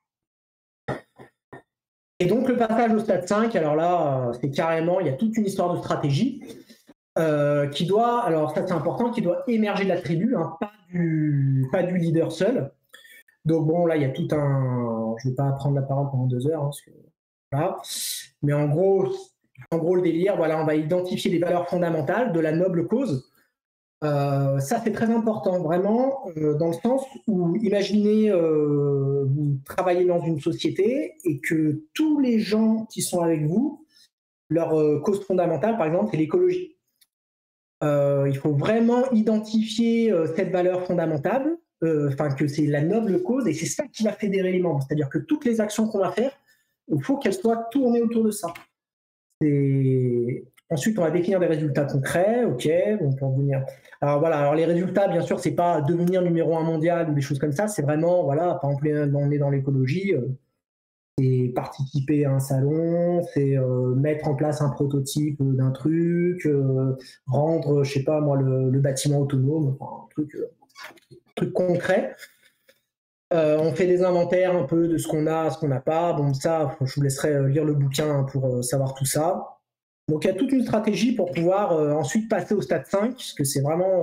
Et donc le passage au stade 5, alors là, c'est carrément, il y a toute une histoire de stratégie qui doit, alors ça c'est important, qui doit émerger de la tribu, hein, pas du leader seul. Donc bon, là il y a tout un, je ne vais pas prendre la parole pendant 2 heures, hein, parce que, voilà. Mais en gros le délire, voilà, on va identifier les valeurs fondamentales de la noble cause. Ça, c'est très important, vraiment, dans le sens où, imaginez, vous travaillez dans une société et que tous les gens qui sont avec vous, leur cause fondamentale, par exemple, c'est l'écologie. Il faut vraiment identifier cette valeur fondamentale, que c'est la noble cause, et c'est ça qui va fédérer les membres. C'est-à-dire que toutes les actions qu'on va faire, il faut qu'elles soient tournées autour de ça. Ensuite, on va définir des résultats concrets, ok, on peut en venir. Alors voilà, alors les résultats, bien sûr, c'est pas devenir numéro 1 mondial ou des choses comme ça, c'est vraiment, voilà, par exemple, on est dans l'écologie, c'est participer à un salon, c'est mettre en place un prototype d'un truc, rendre, je sais pas moi, le bâtiment autonome, enfin, un truc concret. On fait des inventaires un peu de ce qu'on a, ce qu'on n'a pas. Bon, ça, je vous laisserai lire le bouquin pour savoir tout ça. Donc, il y a toute une stratégie pour pouvoir ensuite passer au stade 5, parce que c'est vraiment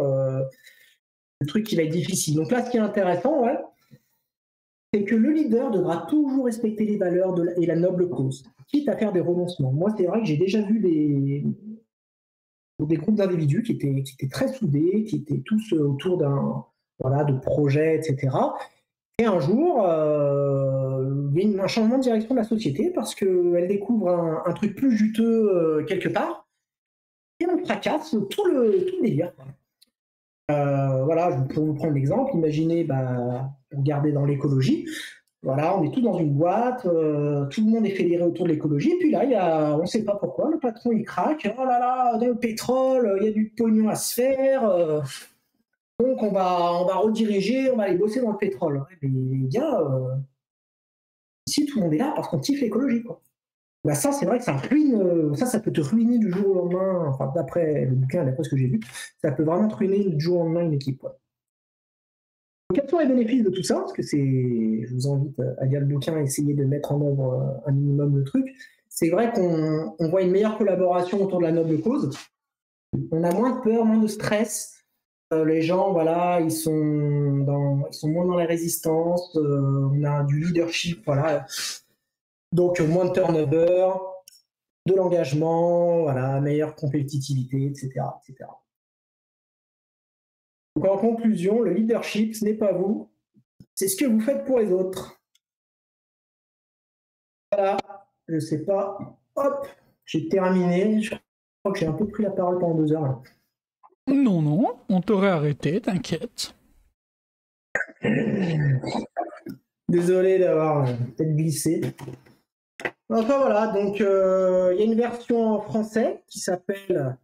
le truc qui va être difficile. Donc là, ce qui est intéressant, ouais, c'est que le leader devra toujours respecter les valeurs et la noble cause, quitte à faire des renoncements. Moi, c'est vrai que j'ai déjà vu des groupes d'individus qui étaient très soudés, qui étaient tous autour de projets, etc. Et un jour, il y a un changement de direction de la société parce qu'elle découvre un truc plus juteux quelque part et on fracasse tout le délire. Voilà, pour vous prendre l'exemple, imaginez, pour garder dans l'écologie, voilà, on est tous dans une boîte, tout le monde est fédéré autour de l'écologie, et puis là, on ne sait pas pourquoi, le patron il craque, oh là là, le pétrole, il y a du pognon à se faire, donc on va rediriger, on va aller bosser dans le pétrole. Mais les gars, ici tout le monde est là parce qu'on kiffe l'écologie, quoi. Ça, c'est vrai que ça ruine, ça peut te ruiner du jour au lendemain, enfin d'après le bouquin, d'après ce que j'ai vu, ça peut vraiment te ruiner du jour au lendemain une équipe, quoi. Donc, quels sont les bénéfices de tout ça? Parce que je vous invite à lire le bouquin et essayer de mettre en œuvre un minimum le truc. C'est vrai qu'on voit une meilleure collaboration autour de la noble cause. On a moins de peur, moins de stress. Les gens, voilà, ils sont moins dans la résistance. On a du leadership, voilà. Donc, moins de turnover, de l'engagement, voilà, meilleure compétitivité, etc., etc. Donc, en conclusion, le leadership, ce n'est pas vous, c'est ce que vous faites pour les autres. Voilà, je ne sais pas. Hop, j'ai terminé. Je crois que j'ai un peu pris la parole pendant 2 heures. Là.
Non, on t'aurait arrêté, t'inquiète.
Désolé d'avoir peut-être glissé. Enfin voilà, donc il y a une version en français qui s'appelle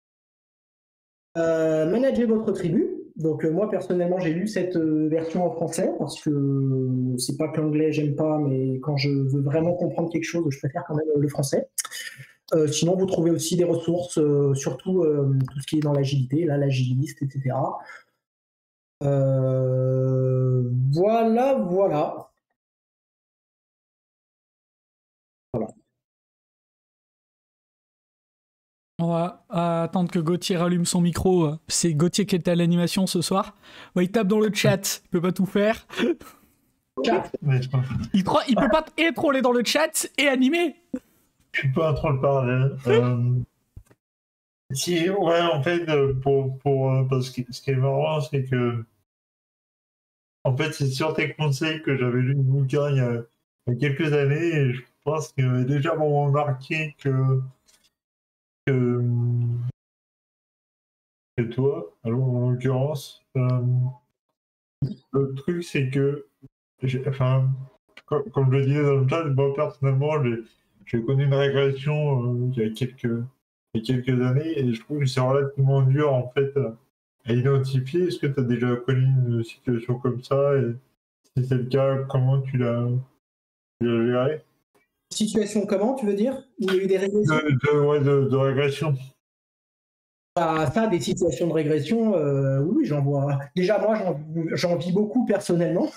Manager votre tribu. Donc moi personnellement j'ai lu cette version en français parce que c'est pas que l'anglais j'aime pas, mais quand je veux vraiment comprendre quelque chose, je préfère quand même le français. Sinon vous trouvez aussi des ressources, surtout tout ce qui est dans l'agilité, là l'agiliste, etc. Voilà.
On va attendre que Gauthier rallume son micro. C'est Gauthier qui était à l'animation ce soir. Il tape dans le chat. Il peut pas tout faire. Il peut pas et troller dans le chat et animer.
Je suis pas un troll parallèle. Ouais, en fait, parce que ce qui est marrant, c'est que en fait, c'est sur tes conseils que j'avais lu le bouquin il y a quelques années et je pense qu'il m'avait déjà remarqué que toi, alors en l'occurrence, le truc c'est que, comme je le disais dans le chat, moi personnellement, j'ai connu une régression il y a quelques années et je trouve que c'est relativement dur en fait à identifier. Est-ce que tu as déjà connu une situation comme ça et si c'est le cas, comment tu l'as géré?
Situation comment, tu veux dire? Où il y a eu des régressions?
De régression.
Ça, des situations de régression, oui, j'en vois. Déjà, moi, j'en vis beaucoup personnellement.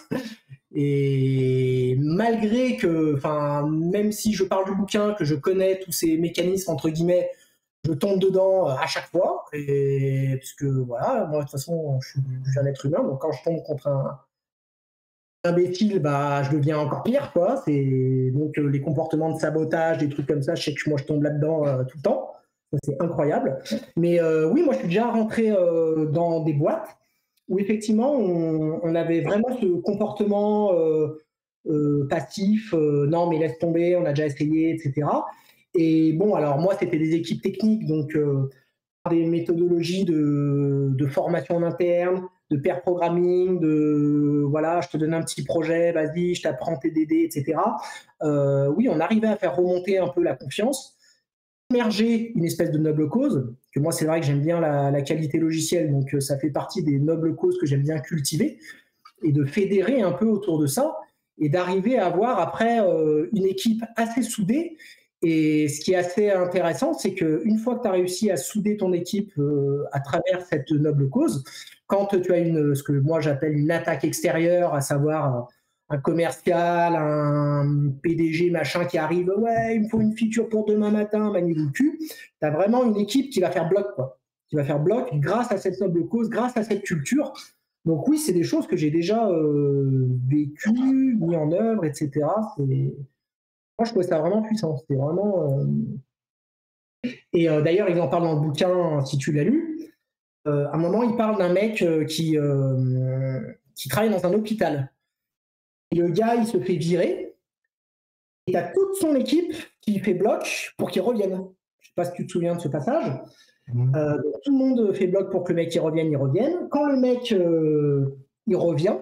Et malgré que, même si je parle du bouquin, que je connais tous ces mécanismes, entre guillemets, je tombe dedans à chaque fois. Et parce que, voilà, moi, de toute façon, je suis un être humain. Donc, quand je tombe contre un imbécile, je deviens encore pire, quoi. Donc, les comportements de sabotage, des trucs comme ça, je sais que moi, je tombe là-dedans tout le temps. C'est incroyable. Mais oui, moi, je suis déjà rentré dans des boîtes où effectivement, on avait vraiment ce comportement passif, non, mais laisse tomber, on a déjà essayé, etc. Et bon, alors moi, c'était des équipes techniques, donc des méthodologies de formation en interne, de pair programming, de voilà, je te donne un petit projet, vas-y, je t'apprends TDD, etc. Oui, on arrivait à faire remonter un peu la confiance, émerger une espèce de noble cause, que moi c'est vrai que j'aime bien la qualité logicielle, donc ça fait partie des nobles causes que j'aime bien cultiver, et de fédérer un peu autour de ça, et d'arriver à avoir après une équipe assez soudée. Et ce qui est assez intéressant, c'est qu'une fois que tu as réussi à souder ton équipe à travers cette noble cause, quand tu as ce que moi j'appelle une attaque extérieure, à savoir un commercial, un PDG, machin qui arrive, ouais, il me faut une feature pour demain matin, manie-vous le cul, tu as vraiment une équipe qui va faire bloc, quoi. Qui va faire bloc grâce à cette noble cause, grâce à cette culture. Donc oui, c'est des choses que j'ai déjà vécues, mis en œuvre, etc. Moi, je trouvais ça vraiment puissant. C'était vraiment. Et d'ailleurs, ils en parlent dans le bouquin, si tu l'as lu. À un moment, ils parlent d'un mec qui travaille dans un hôpital. Et le gars, il se fait virer. Et il y a toute son équipe qui fait bloc pour qu'il revienne. Je ne sais pas si tu te souviens de ce passage. Donc, tout le monde fait bloc pour que le mec il revienne. Quand le mec il revient,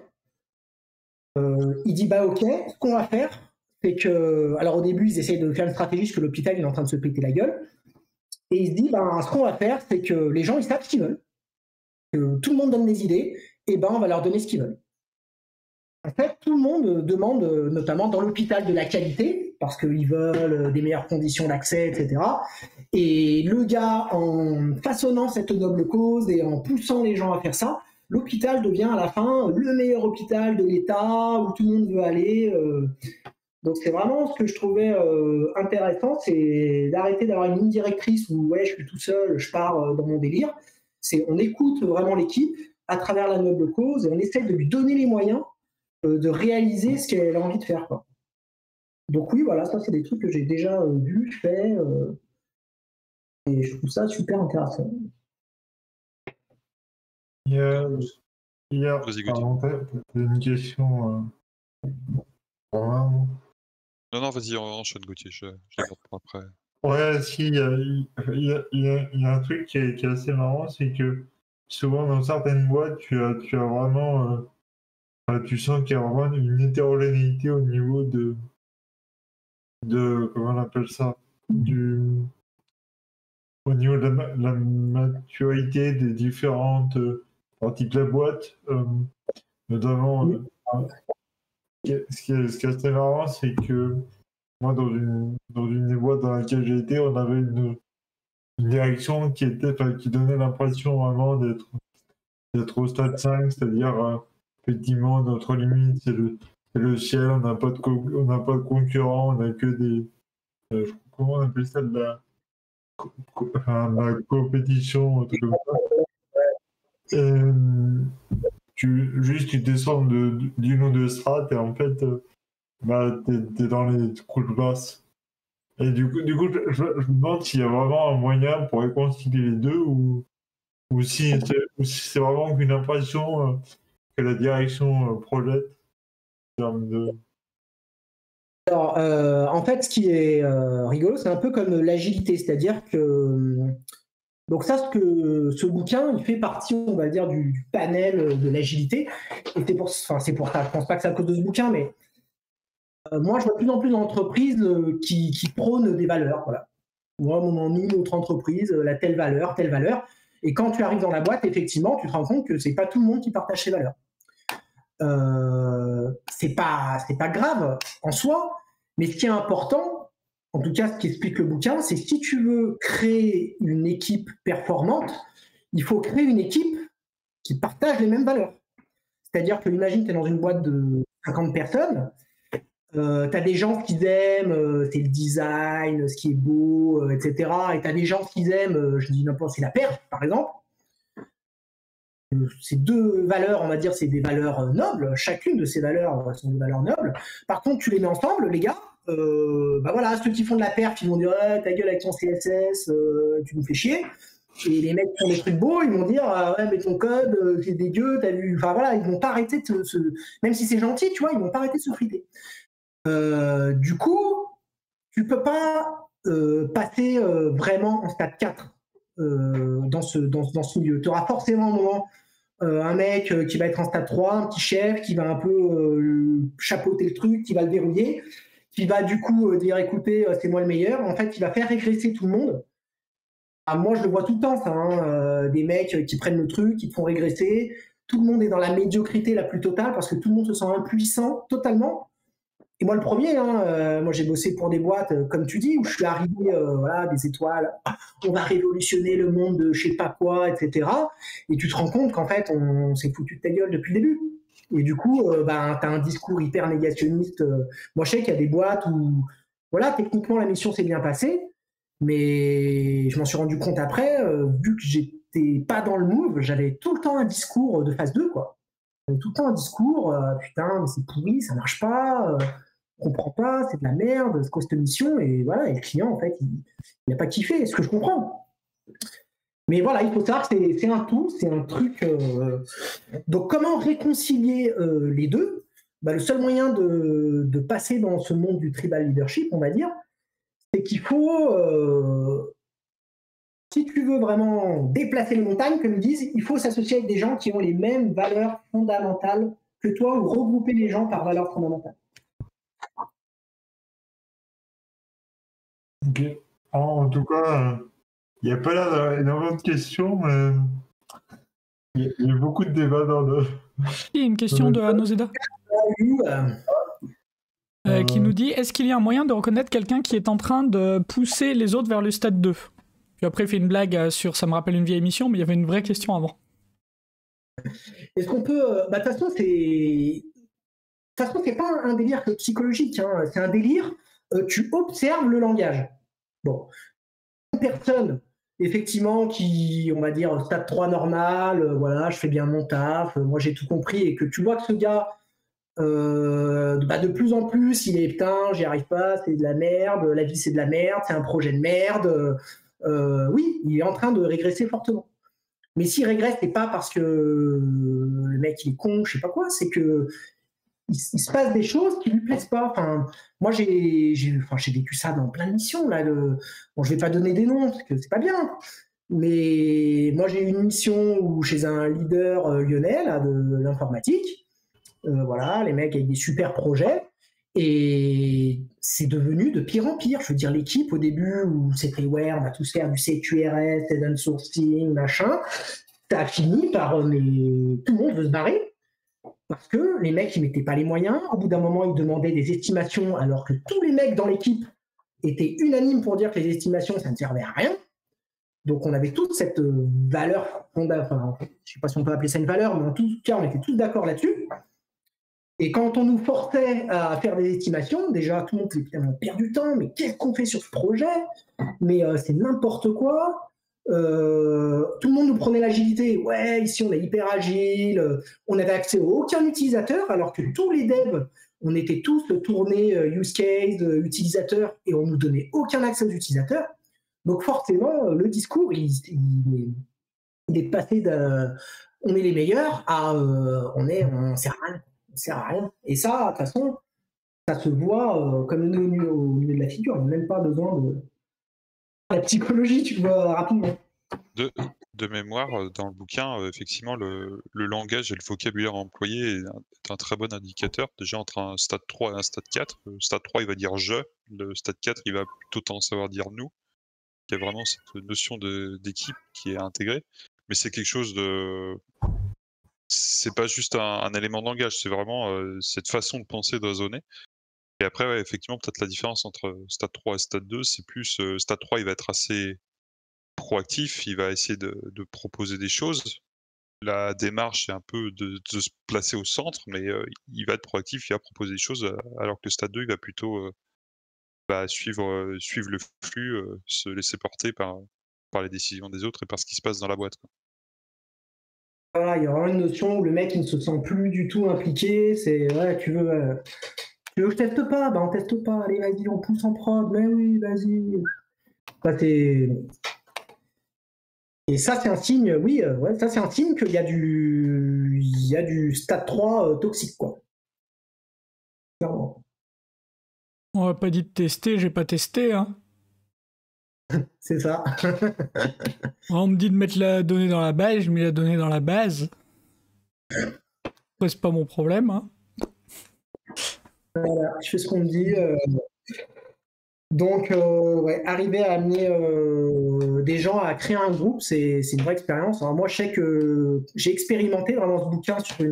il dit bah ok, ce qu'on va faire, c'est que, alors au début ils essayent de faire une stratégie parce que l'hôpital il est en train de se péter la gueule, et il se dit ben ce qu'on va faire, c'est que les gens ils savent ce qu'ils veulent, que tout le monde donne des idées, et ben on va leur donner ce qu'ils veulent. En fait, tout le monde demande, notamment dans l'hôpital, de la qualité, parce qu'ils veulent des meilleures conditions d'accès, etc. Et le gars, en façonnant cette noble cause et en poussant les gens à faire ça, l'hôpital devient à la fin le meilleur hôpital de l'État, où tout le monde veut aller. Donc c'est vraiment ce que je trouvais intéressant, c'est d'arrêter d'avoir une ligne directrice où ouais, je suis tout seul, je pars dans mon délire. C'est on écoute vraiment l'équipe à travers la noble cause et on essaie de lui donner les moyens de réaliser ce qu'elle a envie de faire, quoi. Donc oui, voilà, ça c'est des trucs que j'ai déjà vu, fait, et je trouve ça super intéressant.
Il y a une question.
Non, vas-y, enchaîne Gauthier, je la garde pour après.
Ouais, si, il y a un truc qui est assez marrant, c'est que souvent dans certaines boîtes, tu as vraiment. Tu sens qu'il y a vraiment une hétérogénéité au niveau de comment on appelle ça, au niveau de la maturité des différentes parties de la boîte, notamment. Ce qui est assez marrant, c'est que moi, dans une des boîtes dans laquelle j'ai été, on avait une direction qui donnait l'impression vraiment d'être au stade 5, c'est-à-dire effectivement notre limite c'est le ciel, on n'a pas de concurrents, on n'a que des comment on appelle ça, de la compétition, tout comme ça. Tu descends d'une ou deux strates et en fait t'es dans les couches basses. Et du coup je me demande s'il y a vraiment un moyen pour réconcilier les deux ou si c'est vraiment qu'une impression que la direction projette en termes de...
Alors, en fait, ce qui est rigolo, c'est un peu comme l'agilité, c'est-à-dire que donc ça, ce bouquin, il fait partie, on va dire, du panel de l'agilité. Et c'est pour ça, je pense pas que c'est à cause de ce bouquin, mais moi, je vois de plus en plus d'entreprises qui prônent des valeurs. Voilà. Moi, nous, notre entreprise, la telle valeur. Et quand tu arrives dans la boîte, effectivement, tu te rends compte que c'est pas tout le monde qui partage ces valeurs. C'est pas grave en soi, mais ce qui est important, en tout cas ce qui explique le bouquin, c'est si tu veux créer une équipe performante, il faut créer une équipe qui partage les mêmes valeurs. C'est-à-dire que imagine tu es dans une boîte de 50 personnes, tu as des gens qui aiment c'est le design, ce qui est beau, etc. Et tu as des gens qui aiment, je dis n'importe, c'est la perf par exemple. Ces deux valeurs, on va dire, c'est des valeurs nobles. Chacune de ces valeurs sont des valeurs nobles. Par contre, tu les mets ensemble, les gars, bah voilà, ceux qui font de la perf, ils vont dire ta gueule avec ton CSS, tu nous fais chier. Et les mecs qui font des trucs beaux, ils vont dire ouais, mais ton code, c'est dégueu, t'as vu. Enfin voilà, ils vont pas arrêter de se. Même si c'est gentil, tu vois, ils vont pas arrêter de se friter. Du coup, tu peux pas passer vraiment en stade 4 dans ce milieu. Tu auras forcément un moment un mec qui va être en stade 3, un petit chef qui va un peu chapeauter le truc, qui va le verrouiller, qui va du coup dire écoutez, c'est moi le meilleur. En fait, il va faire régresser tout le monde. Ah, moi, je le vois tout le temps, ça. Des mecs qui prennent le truc, qui te font régresser. Tout le monde est dans la médiocrité la plus totale parce que tout le monde se sent impuissant totalement. Et moi, le premier, moi, j'ai bossé pour des boîtes, comme tu dis, où je suis arrivé, voilà, des étoiles, on va révolutionner le monde de je sais pas quoi, etc. Et tu te rends compte qu'en fait, on s'est foutu de ta gueule depuis le début. Et du coup, ben, tu as un discours hyper négationniste. Moi, je sais qu'il y a des boîtes où, voilà, techniquement, la mission s'est bien passée, mais je m'en suis rendu compte après, vu que j'étais pas dans le move, j'avais tout le temps un discours de phase 2, quoi. J'avais tout le temps un discours, putain, mais c'est pourri, ça marche pas, on comprend pas, c'est de la merde, c'est quoi cette mission, et voilà, et le client, en fait, il n'a pas kiffé, ce que je comprends. Mais voilà, il faut savoir que c'est un tout, c'est un truc. Donc, comment réconcilier les deux? Bah, le seul moyen de passer dans ce monde du tribal leadership, on va dire, c'est qu'il faut, si tu veux vraiment déplacer les montagnes, comme ils disent, il faut s'associer avec des gens qui ont les mêmes valeurs fondamentales que toi ou regrouper les gens par valeurs fondamentales.
Ok. En tout cas, il n'y a pas là énormément de questions, mais il y a beaucoup de débats dans le.
Il y a une question de Anoseda qui nous dit est-ce qu'il y a un moyen de reconnaître quelqu'un qui est en train de pousser les autres vers le stade 2 ? Puis après, il fait une blague sur ça me rappelle une vieille émission, mais il y avait une vraie question avant.
Est-ce qu'on peut. Bah, de toute façon, c'est pas un délire psychologique, hein. C'est un délire. Tu observes le langage. Bon. Une personne, effectivement, qui, on va dire, stade 3 normal, voilà, je fais bien mon taf, moi j'ai tout compris, et que tu vois que ce gars, bah, de plus en plus, il est putain, j'y arrive pas, c'est de la merde, la vie c'est de la merde, c'est un projet de merde. Oui, il est en train de régresser fortement. Mais s'il régresse, c'est pas parce que le mec il est con, je sais pas quoi, c'est que il se passe des choses qui lui plaisent pas. Enfin, moi j'ai vécu ça dans plein de missions là. Bon, je vais pas donner des noms parce que c'est pas bien. Mais moi j'ai eu une mission où chez un leader lyonnais là, de l'informatique. Voilà, les mecs avec des super projets. Et c'est devenu de pire en pire. Je veux dire, l'équipe, au début, où c'était ouais, on va tous faire du CQRS, open sourcing, machin, ça a fini par tout le monde veut se barrer parce que les mecs, ils mettaient pas les moyens. Au bout d'un moment, ils demandaient des estimations alors que tous les mecs dans l'équipe étaient unanimes pour dire que les estimations, ça ne servait à rien. Donc, on avait toute cette valeur, enfin, je sais pas si on peut appeler ça une valeur, mais en tout cas, on était tous d'accord là-dessus. Et quand on nous forçait à faire des estimations, déjà tout le monde disait on perd du temps, mais qu'est-ce qu'on fait sur ce projet? Mais c'est n'importe quoi. Tout le monde nous prenait l'agilité. Ouais, ici on est hyper agile. On n'avait accès à aucun utilisateur, alors que tous les devs, on était tous tournés use case, utilisateur, et on nous donnait aucun accès aux utilisateurs. Donc forcément, le discours, il est passé de on est les meilleurs à on sert à rien. Ça sert à rien. Et ça, de toute façon, ça se voit comme au milieu de la figure. Il n'y a même pas besoin de la psychologie, tu vois, rapidement.
De mémoire, dans le bouquin, effectivement, le langage et le vocabulaire employé est un très bon indicateur. Déjà, entre un stade 3 et un stade 4. Le stade 3, il va dire « je ». Le stade 4, il va plutôt tendance à savoir dire « nous ». Il y a vraiment cette notion d'équipe qui est intégrée. Mais c'est quelque chose de... C'est pas juste un élément de langage, c'est vraiment cette façon de penser, de raisonner. Et après, ouais, effectivement, peut-être la différence entre stade 3 et stade 2, c'est plus stade 3, il va être assez proactif, il va essayer de proposer des choses. La démarche est un peu de se placer au centre, mais il va être proactif, il va proposer des choses, alors que le stade 2, il va plutôt suivre le flux, se laisser porter par les décisions des autres et par ce qui se passe dans la boîte, quoi.
Voilà, il y a vraiment une notion où le mec il ne se sent plus du tout impliqué. C'est ouais, tu veux Tu veux que je teste pas? Bah on teste pas, allez vas-y, on pousse en prod, mais oui, vas-y. Ça, et ça c'est un signe, oui, ouais, ça c'est un signe qu'il y a du stade 3 toxique, quoi. Clairement.
On m'a pas dit de tester, j'ai pas testé. Hein.
C'est ça.
On me dit de mettre la donnée dans la base, je mets la donnée dans la base. C'est pas mon problème. Hein.
Voilà, je fais ce qu'on me dit. Donc, ouais, arriver à amener des gens à créer un groupe, c'est une vraie expérience. Alors moi, je sais que j'ai expérimenté vraiment ce bouquin sur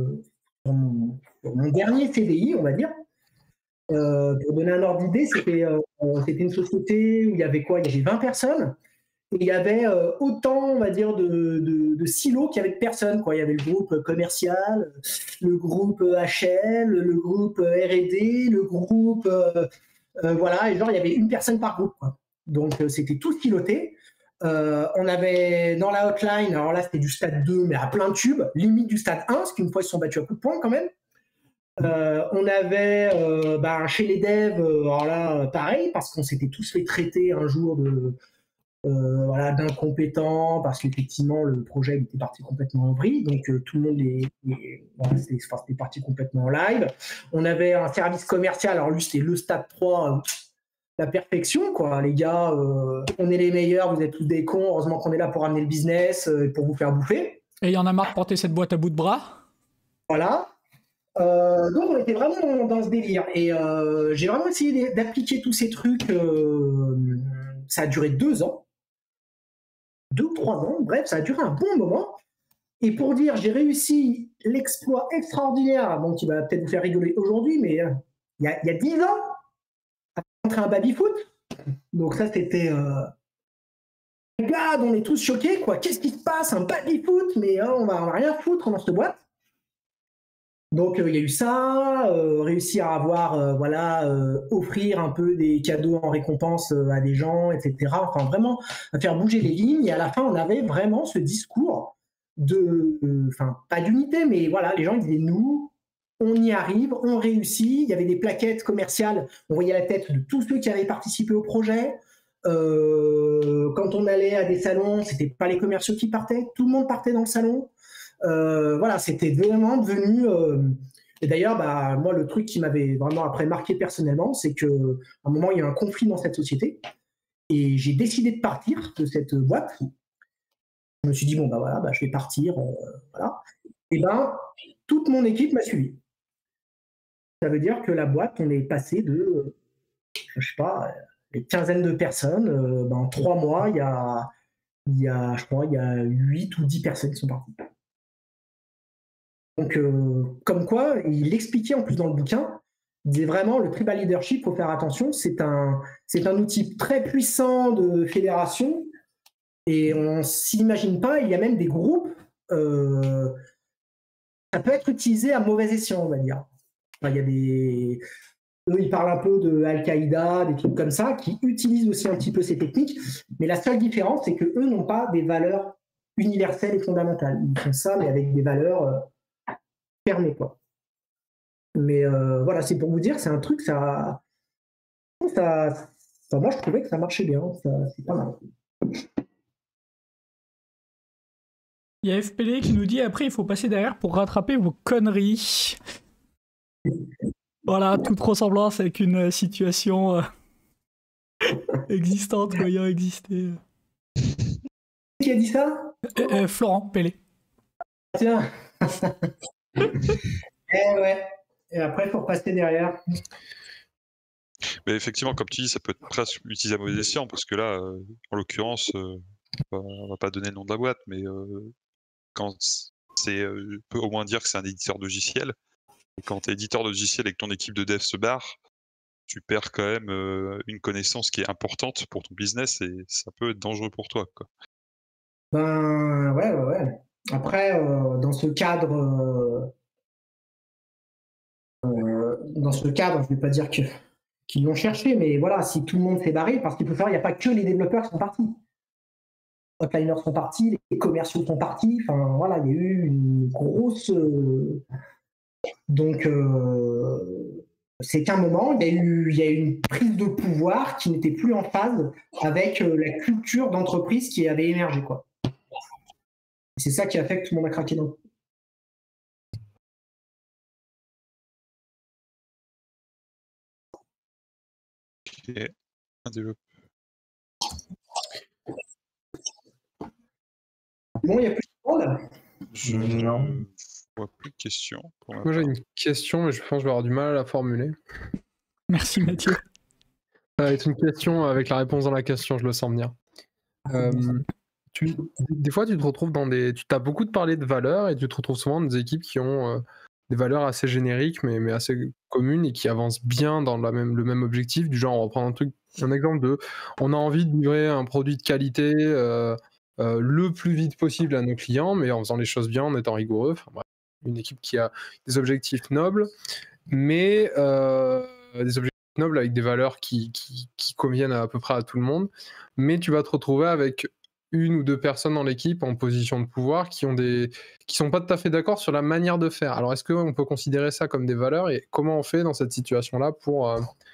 mon dernier CDI, on va dire. Pour donner un ordre d'idée, c'était une société où il y avait quoi? Il y avait 20 personnes. Et il y avait autant, on va dire, de silos qu'il y avait de personnes, quoi. Il y avait le groupe commercial, le groupe HL, le groupe R&D, le groupe... voilà, et genre, il y avait une personne par groupe, quoi. Donc, c'était tout siloté. On avait dans la hotline, alors là, c'était du stade 2, mais à plein de tubes, limite du stade 1, parce qu'une fois, ils se sont battus à coups de poing, quand même. On avait chez les devs, alors là, pareil, parce qu'on s'était tous fait traiter un jour d'incompétents, parce qu'effectivement le projet était parti complètement en vrille, donc tout le monde c'était parti complètement en live. On avait un service commercial, alors lui c'était le stade 3, la perfection, quoi. Les gars, on est les meilleurs, vous êtes tous des cons, heureusement qu'on est là pour amener le business et pour vous faire bouffer.
Et il y en a marre de porter cette boîte à bout de bras.
Voilà. Donc on était vraiment dans ce délire et j'ai vraiment essayé d'appliquer tous ces trucs. Ça a duré 2 ans. 2 ou 3 ans, bref, ça a duré un bon moment. Et pour dire, j'ai réussi l'exploit extraordinaire, bon, qui va peut-être vous faire rigoler aujourd'hui, mais il y a 10 ans, à rentrer un baby-foot. Donc ça, c'était... Regarde, on est tous choqués, quoi. Qu'est-ce qui se passe? Un baby-foot? Mais on va rien foutre dans cette boîte. Donc il y a eu ça, réussir à avoir, offrir un peu des cadeaux en récompense à des gens, etc. Enfin vraiment à faire bouger les lignes. Et à la fin, on avait vraiment ce discours pas d'unité, mais voilà, les gens ils disaient nous, on y arrive, on réussit. Il y avait des plaquettes commerciales, on voyait la tête de tous ceux qui avaient participé au projet. Quand on allait à des salons, c'était pas les commerciaux qui partaient, tout le monde partait dans le salon. Voilà, c'était vraiment devenu. Et d'ailleurs, moi, le truc qui m'avait vraiment après marqué personnellement, c'est qu'à un moment, il y a eu un conflit dans cette société et j'ai décidé de partir de cette boîte. Je me suis dit, je vais partir. Voilà. Et toute mon équipe m'a suivi. Ça veut dire que la boîte, on est passé de, je sais pas, une quinzaine de personnes. En 3 mois, il y a 8 ou 10 personnes qui sont parties. Donc, comme quoi, il expliquait en plus dans le bouquin, il disait vraiment le tribal leadership, il faut faire attention, c'est un outil très puissant de fédération et on ne s'imagine pas, il y a même des groupes, ça peut être utilisé à mauvais escient, on va dire. Enfin, il y a eux, ils parlent un peu de Al-Qaïda, des trucs comme ça, qui utilisent aussi un petit peu ces techniques, mais la seule différence, c'est qu'eux n'ont pas des valeurs universelles et fondamentales. Ils font ça, mais avec des valeurs... fermé, quoi. Mais voilà, c'est pour vous dire, c'est un truc, moi je trouvais que ça marchait bien, c'est pas mal.
Il y a FPD qui nous dit après il faut passer derrière pour rattraper vos conneries. Voilà, toute ressemblance avec une situation existante ou ayant existé.
Qui a dit ça?
Florent Pellet.
Tiens. Ouais. Et après, il faut passer derrière.
Mais effectivement, comme tu dis, ça peut être presque utilisé à mauvais escient, parce que là, en l'occurrence, on va pas donner le nom de la boîte, mais quand peut au moins dire que c'est un éditeur de logiciel. Et quand tu es éditeur de logiciel et que ton équipe de dev se barre, tu perds quand même une connaissance qui est importante pour ton business et ça peut être dangereux pour toi, quoi.
Ouais. Après, dans ce cadre, je vais pas dire qu'ils l'ont cherché, mais voilà, si tout le monde s'est barré, parce qu'il faut savoir, il n'y a pas que les développeurs qui sont partis. Les hotliners sont partis, les commerciaux sont partis, enfin voilà, il y a eu une grosse... Donc, c'est qu'à un moment, il y a eu une prise de pouvoir qui n'était plus en phase avec la culture d'entreprise qui avait émergé, quoi. C'est ça qui a fait que tout le monde a craqué dans.
Ok. Un développeur.
Bon, il n'y a plus de monde.
Je
Non.
ne vois plus de questions. Pour ma
Moi j'ai
part.
une question, mais je pense que je vais avoir du mal à la formuler.
Merci Mathieu.
Ça va être une question avec la réponse dans la question, je le sens venir. Des fois, tu te retrouves dans des. Tu as beaucoup de parler de valeurs et tu te retrouves souvent dans des équipes qui ont des valeurs assez génériques, mais assez communes et qui avancent bien dans le même objectif. Du genre, on va prendre un exemple de. On a envie de livrer un produit de qualité le plus vite possible à nos clients, mais en faisant les choses bien, en étant rigoureux. Enfin, bref, une équipe qui a des objectifs nobles, mais des objectifs nobles avec des valeurs qui conviennent à peu près à tout le monde. Mais tu vas te retrouver avec une ou deux personnes dans l'équipe en position de pouvoir qui sont pas tout à fait d'accord sur la manière de faire. Alors est-ce qu'on peut considérer ça comme des valeurs et comment on fait dans cette situation-là pour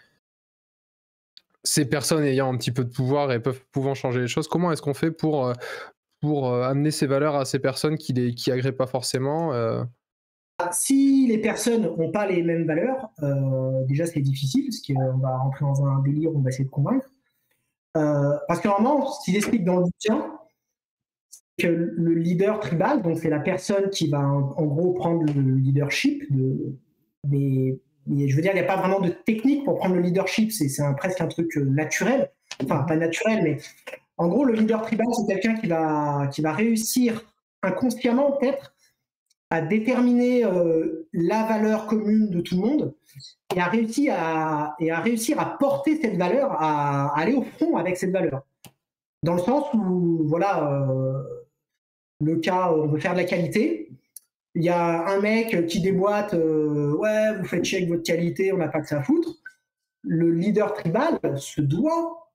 ces personnes ayant un petit peu de pouvoir et pouvant changer les choses, comment est-ce qu'on fait pour amener ces valeurs à ces personnes qui agréent pas forcément
Si les personnes n'ont pas les mêmes valeurs, déjà c'est difficile parce qu'on va rentrer dans un délire, on va essayer de convaincre. Parce que vraiment, ce qu'il explique dans le bouquin, c'est que le leader tribal, donc c'est la personne qui va en gros prendre le leadership, mais je veux dire, il n'y a pas vraiment de technique pour prendre le leadership, c'est presque un truc naturel, enfin pas naturel, mais en gros le leader tribal c'est quelqu'un qui va réussir inconsciemment peut-être à déterminer la valeur commune de tout le monde et à réussir à porter cette valeur, à aller au front avec cette valeur. Dans le sens où, voilà, le cas, on veut faire de la qualité, il y a un mec qui déboîte, ouais, vous faites chier avec votre qualité, on n'a pas que ça à foutre. Le leader tribal se doit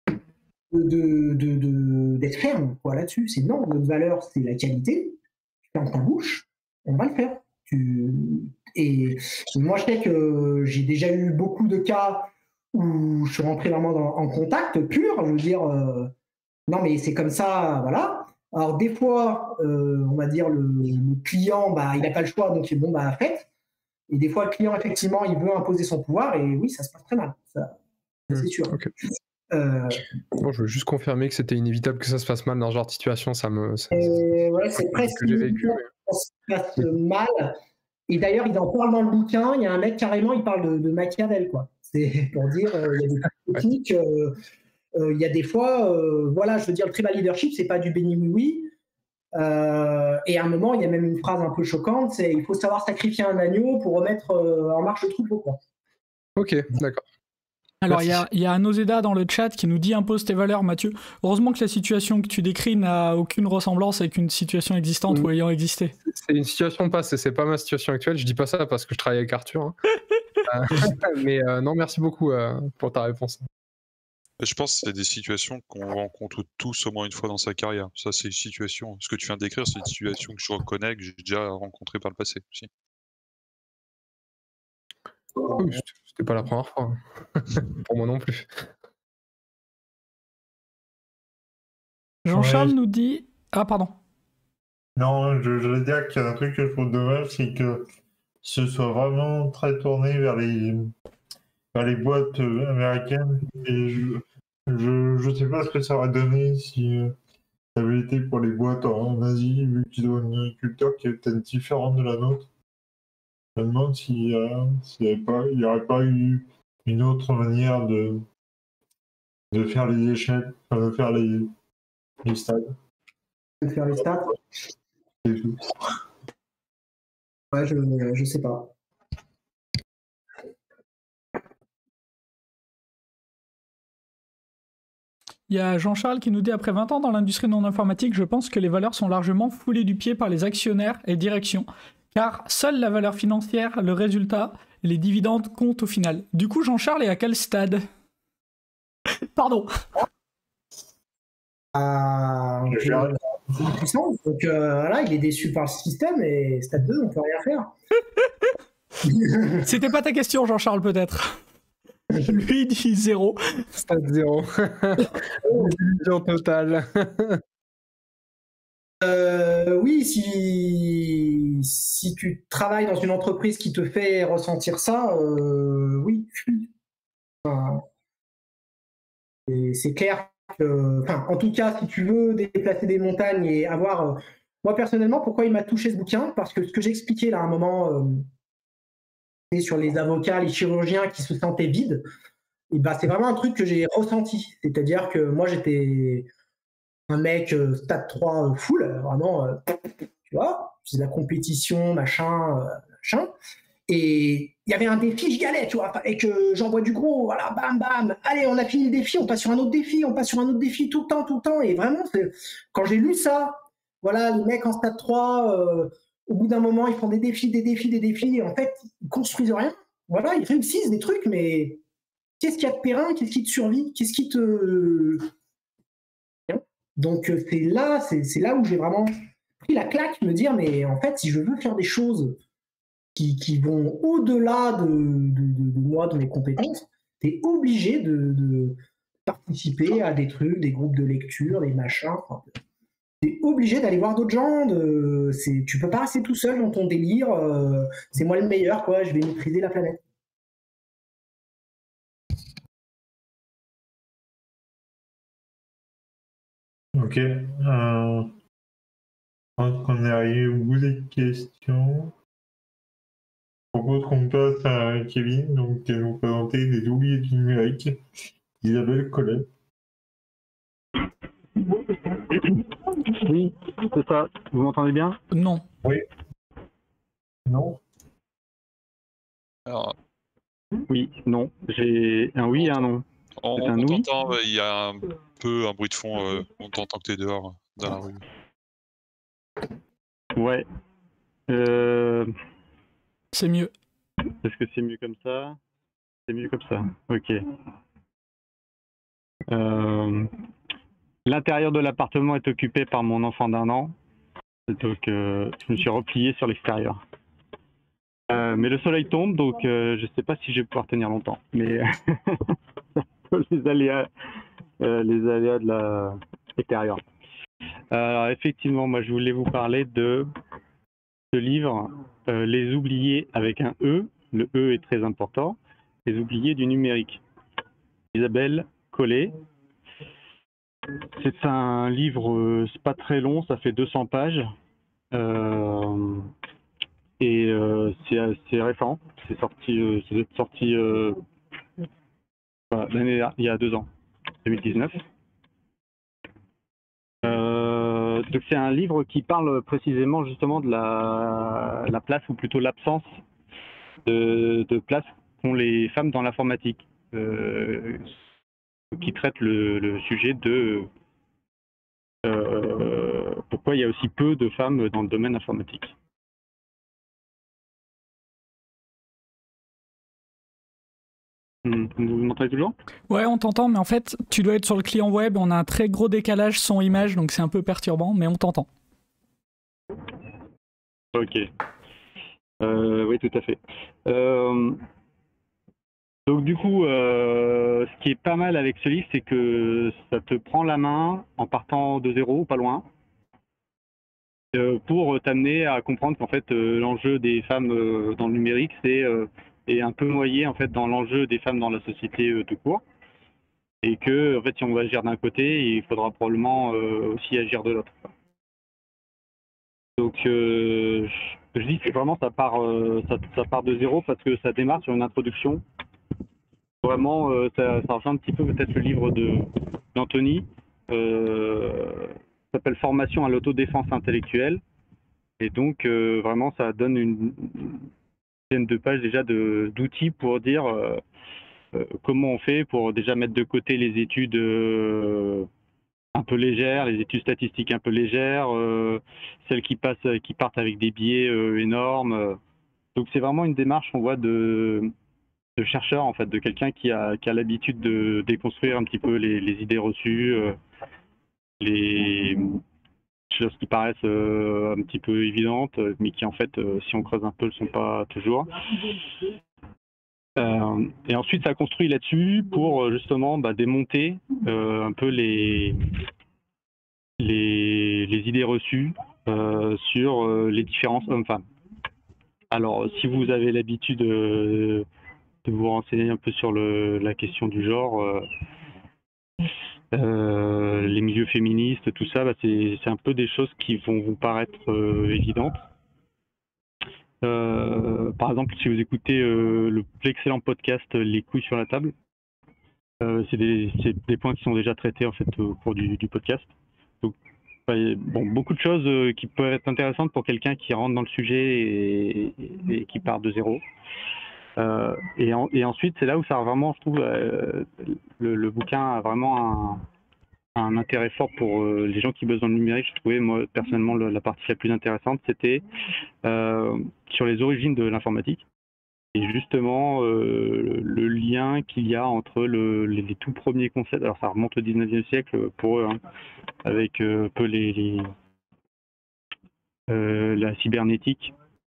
d'être ferme là-dessus. C'est non, notre valeur, c'est la qualité. Ferme ta bouche, on va le faire. Et moi, je sais que j'ai déjà eu beaucoup de cas où je suis rentré vraiment en contact pur. Je veux dire, non, mais c'est comme ça, voilà. Alors, des fois, on va dire, le client, bah, il n'a pas le choix, donc c'est bon, bah, faites. Et des fois, le client, effectivement, il veut imposer son pouvoir, et oui, ça se passe très mal. Ça, c'est sûr.
Okay. Bon, je veux juste confirmer que c'était inévitable que ça se passe mal dans ce genre de situation.
Ouais, c'est presque
que j'ai vécu.
Ça se passe mal. Et d'ailleurs, il en parle dans le bouquin. Il y a un mec carrément, il parle de Machiavel, quoi. C'est pour dire, il y a des techniques. Il y a des fois, voilà, je veux dire, le tribal leadership, c'est pas du béni oui. Et à un moment, il y a même une phrase un peu choquante, c'est il faut savoir sacrifier un agneau pour remettre en marche le troupeau, quoi.
Ok, d'accord.
Alors, il y a Noseda dans le chat qui nous dit impose tes valeurs, Mathieu. Heureusement que la situation que tu décris n'a aucune ressemblance avec une situation existante ou ayant existé.
C'est une situation passée, c'est pas ma situation actuelle. Je dis pas ça parce que je travaille avec Arthur. Hein. Mais non, merci beaucoup pour ta réponse.
Je pense que c'est des situations qu'on rencontre tous au moins une fois dans sa carrière. Ça, c'est une situation. Ce que tu viens de décrire, c'est une situation que je reconnais, que j'ai déjà rencontrée par le passé aussi.
Oui, c'était pas la première fois. Pour moi non plus.
Jean-Charles nous dit... Ah, pardon.
Non, je veux dire qu'il y a un truc que je trouve dommage, c'est que ce soit vraiment très tourné vers les boîtes américaines. Et je sais pas ce que ça aurait donné si ça avait été pour les boîtes en Asie, vu qu'ils ont une culture qui est peut-être différente de la nôtre. Je me demande s'il n'y aurait pas eu une autre manière de faire les échelles, enfin, de faire les stades.
De faire les stats.
C'est tout.
Ouais, je sais pas.
Il y a Jean-Charles qui nous dit après 20 ans dans l'industrie non informatique, je pense que les valeurs sont largement foulées du pied par les actionnaires et directions. Car seule la valeur financière, le résultat, les dividendes comptent au final. Du coup, Jean-Charles est à quel stade? Pardon.
C'est puissant. Donc voilà, il est déçu par le système et stade 2, on peut rien faire.
C'était pas ta question, Jean-Charles, peut-être. Lui, il dit 0.
Stade 0. Désillusion totale.
Oui, si tu travailles dans une entreprise qui te fait ressentir ça, oui. Enfin, c'est clair que, enfin, en tout cas, si tu veux déplacer des montagnes et avoir... moi, personnellement, pourquoi il m'a touché ce bouquin? Parce que ce que j'expliquais là à un moment sur les avocats, les chirurgiens qui se sentaient vides, et bah, c'est vraiment un truc que j'ai ressenti. C'est-à-dire que moi, j'étais un mec stade 3 full, vraiment, tu vois, c'est de la compétition, machin. Et il y avait un défi, j'y allais, tu vois, et que j'envoie du gros, voilà, bam, bam, allez, on a fini le défi, on passe sur un autre défi, tout le temps, et vraiment, quand j'ai lu ça, voilà, les mecs en stade 3, au bout d'un moment, ils font des défis, et en fait, ils construisent rien, voilà, ils réussissent des trucs, mais qu'est-ce qu'il y a de périn, qu'est-ce qui te survit, qu'est-ce qui te... Donc c'est là où j'ai vraiment pris la claque, me dire, mais en fait, si je veux faire des choses qui vont au-delà de moi, de mes compétences, tu es obligé de participer à des trucs, des groupes de lecture, des machins. Enfin, tu es obligé d'aller voir d'autres gens. Tu peux pas rester tout seul dans ton délire. C'est moi le meilleur, quoi. Je vais maîtriser la planète.
Ok. Je pense qu'on est arrivé au bout des questions. Je propose qu'on passe à Kevin, donc, qui va nous présenter Les oubliés du numérique, Isabelle Collet.
Oui, c'est ça. Vous m'entendez bien?
Non.
Oui. Non.
Alors,
Oui, non. J'ai un oui et un non.
on
un oui
t'entend, il y a un peu un bruit de fond, on t'entend que t'es dehors, dans la rue.
Ouais.
C'est mieux.
Est-ce que c'est mieux comme ça? C'est mieux comme ça. Ok. L'intérieur de l'appartement est occupé par mon enfant d'1 an. Donc, je me suis replié sur l'extérieur. Mais le soleil tombe, donc je ne sais pas si je vais pouvoir tenir longtemps. Mais les aléas de l'extérieur. Alors, effectivement, moi, je voulais vous parler de ce livre, Les oubliés avec un E. Le E est très important. Les oubliés du numérique. Isabelle Collet. C'est un livre, c'est pas très long, ça fait 200 pages. Et c'est récent. C'est sorti, l'année il y a 2 ans, 2019. Donc c'est un livre qui parle précisément justement de la place, ou plutôt l'absence de place qu'ont les femmes dans l'informatique, qui traite le sujet de pourquoi il y a aussi peu de femmes dans le domaine informatique. Vous m'entendez toujours?
Ouais, on t'entend, mais en fait, tu dois être sur le client web. On a un très gros décalage son-image, donc c'est un peu perturbant, mais on t'entend.
Ok. Oui, tout à fait. Donc du coup, ce qui est pas mal avec ce livre, c'est que ça te prend la main en partant de zéro, pas loin, pour t'amener à comprendre qu'en fait, l'enjeu des femmes dans le numérique, est un peu noyé en fait dans l'enjeu des femmes dans la société tout court, et que en fait, si on va agir d'un côté, il faudra probablement aussi agir de l'autre. Donc, je dis que vraiment ça part de zéro, parce que ça démarre sur une introduction. Vraiment, ça rejoint un petit peu peut-être le livre d'Anthony, ça s'appelle Formation à l'autodéfense intellectuelle. Et donc, vraiment, ça donne une dizaine de pages déjà d'outils pour dire comment on fait pour déjà mettre de côté les études un peu légères, les études statistiques un peu légères, celles qui partent avec des biais énormes. Donc, c'est vraiment une démarche, on voit, de chercheur, en fait, de quelqu'un qui a l'habitude de déconstruire un petit peu les idées reçues, les choses qui paraissent un petit peu évidentes, mais qui en fait, si on creuse un peu, ne le sont pas toujours. Et ensuite, ça construit là-dessus pour justement démonter un peu les idées reçues sur les différences hommes-femmes. Alors, si vous avez l'habitude de vous renseigner un peu sur la question du genre, les milieux féministes, tout ça, c'est un peu des choses qui vont vous paraître évidentes. Par exemple, si vous écoutez l'excellent podcast Les couilles sur la table, c'est des points qui sont déjà traités en fait au cours du podcast. Donc, beaucoup de choses qui peuvent être intéressantes pour quelqu'un qui rentre dans le sujet et qui part de zéro. Et ensuite, c'est là où ça a vraiment, je trouve, le bouquin a vraiment un intérêt fort pour les gens qui bossent dans le numérique. Je trouvais, moi, personnellement, la partie la plus intéressante, c'était sur les origines de l'informatique. Et justement, le lien qu'il y a entre les tout premiers concepts, alors ça remonte au 19e siècle pour eux, hein, avec un peu la cybernétique,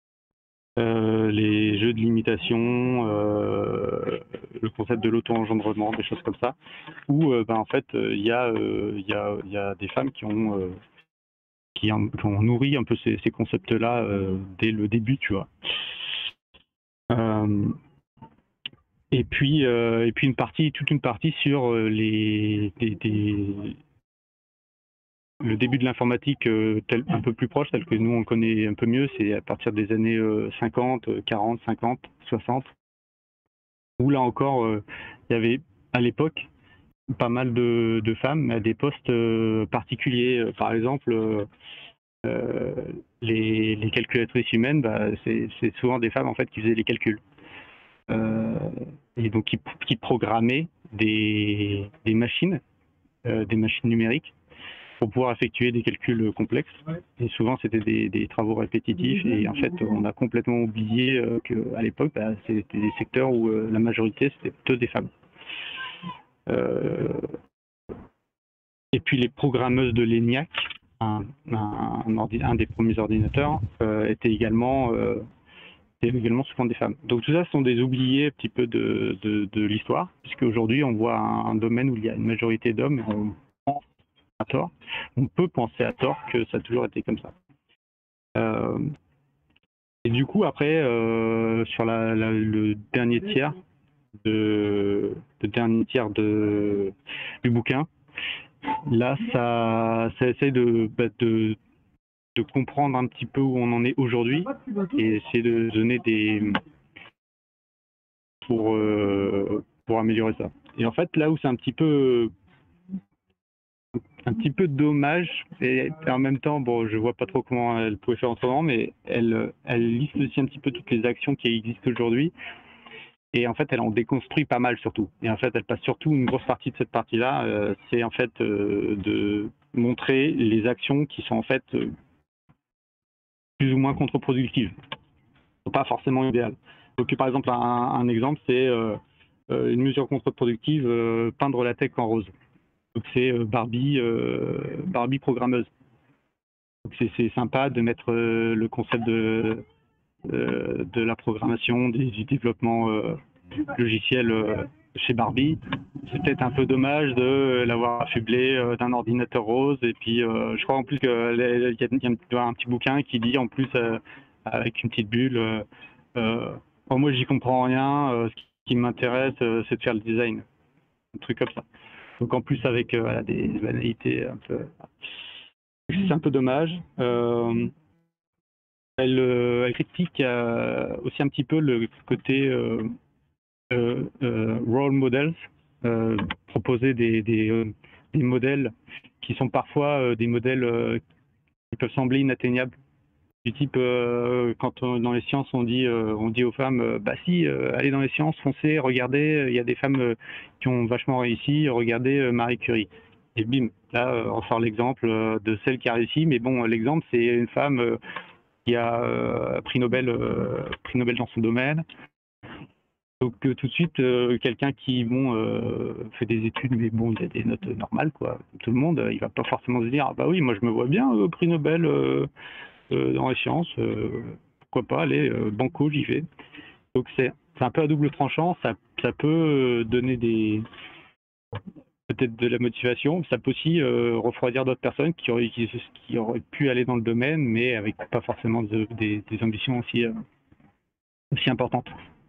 les jeux de limitation, le concept de l'auto-engendrement, des choses comme ça, où en fait il y a des femmes qui ont nourri un peu ces concepts-là dès le début, tu vois. Et puis toute une partie sur le début de l'informatique un peu plus proche, tel que nous on connaît un peu mieux, c'est à partir des années 50, 40, 50, 60, où là encore il y avait à l'époque pas mal de femmes à des postes particuliers. Par exemple, les calculatrices humaines, c'est souvent des femmes en fait qui faisaient les calculs. Et donc qui programmaient des machines numériques pour pouvoir effectuer des calculs complexes. Et souvent, c'était des travaux répétitifs. Et en fait, on a complètement oublié qu'à l'époque, c'était des secteurs où la majorité, c'était plutôt des femmes. Et puis, les programmeuses de l'ENIAC, un des premiers ordinateurs, étaient également souvent des femmes. Donc, tout ça, ce sont des oubliés un petit peu de l'histoire, puisque aujourd'hui, on voit un domaine où il y a une majorité d'hommes, et à tort. On peut penser à tort que ça a toujours été comme ça. Et du coup, après, sur le dernier tiers du bouquin, là, ça essaie de comprendre un petit peu où on en est aujourd'hui et essayer de donner pour améliorer ça. Et en fait, là où c'est un petit peu dommage, et en même temps, bon, je vois pas trop comment elle pouvait faire autrement, mais elle liste aussi un petit peu toutes les actions qui existent aujourd'hui, et en fait, elle en déconstruit pas mal surtout. Et en fait, elle passe surtout une grosse partie de cette partie-là, c'est en fait de montrer les actions qui sont en fait plus ou moins contre-productives, pas forcément idéales. Donc, par exemple, un exemple, c'est une mesure contre-productive, peindre la tech en rose. Donc c'est Barbie programmeuse. Donc c'est sympa de mettre le concept de la programmation, du développement logiciel chez Barbie. C'est peut-être un peu dommage de l'avoir affublé d'un ordinateur rose. Et puis je crois en plus qu'il y a un petit bouquin qui dit en plus avec une petite bulle. Moi j'y comprends rien. Ce qui m'intéresse c'est de faire le design. Un truc comme ça. Donc en plus avec des banalités un peu... C'est un peu dommage. Elle critique aussi un petit peu le côté role models, proposer des modèles qui sont parfois des modèles qui peuvent sembler inatteignables. Du type, quand dans les sciences on dit aux femmes, allez dans les sciences, foncez, regardez, il y a des femmes qui ont vachement réussi, regardez Marie Curie. Et bim, là on sort l'exemple de celle qui a réussi, mais bon, l'exemple c'est une femme qui a prix Nobel dans son domaine. Donc tout de suite, quelqu'un qui fait des études, mais bon, il a des notes normales, quoi. Tout le monde, il va pas forcément se dire, ah bah oui, moi je me vois bien prix Nobel dans les sciences, pourquoi pas, allez, banco, j'y vais. Donc c'est un peu à double tranchant, ça peut donner peut-être de la motivation, ça peut aussi refroidir d'autres personnes qui auraient pu aller dans le domaine, mais avec pas forcément des ambitions aussi importantes.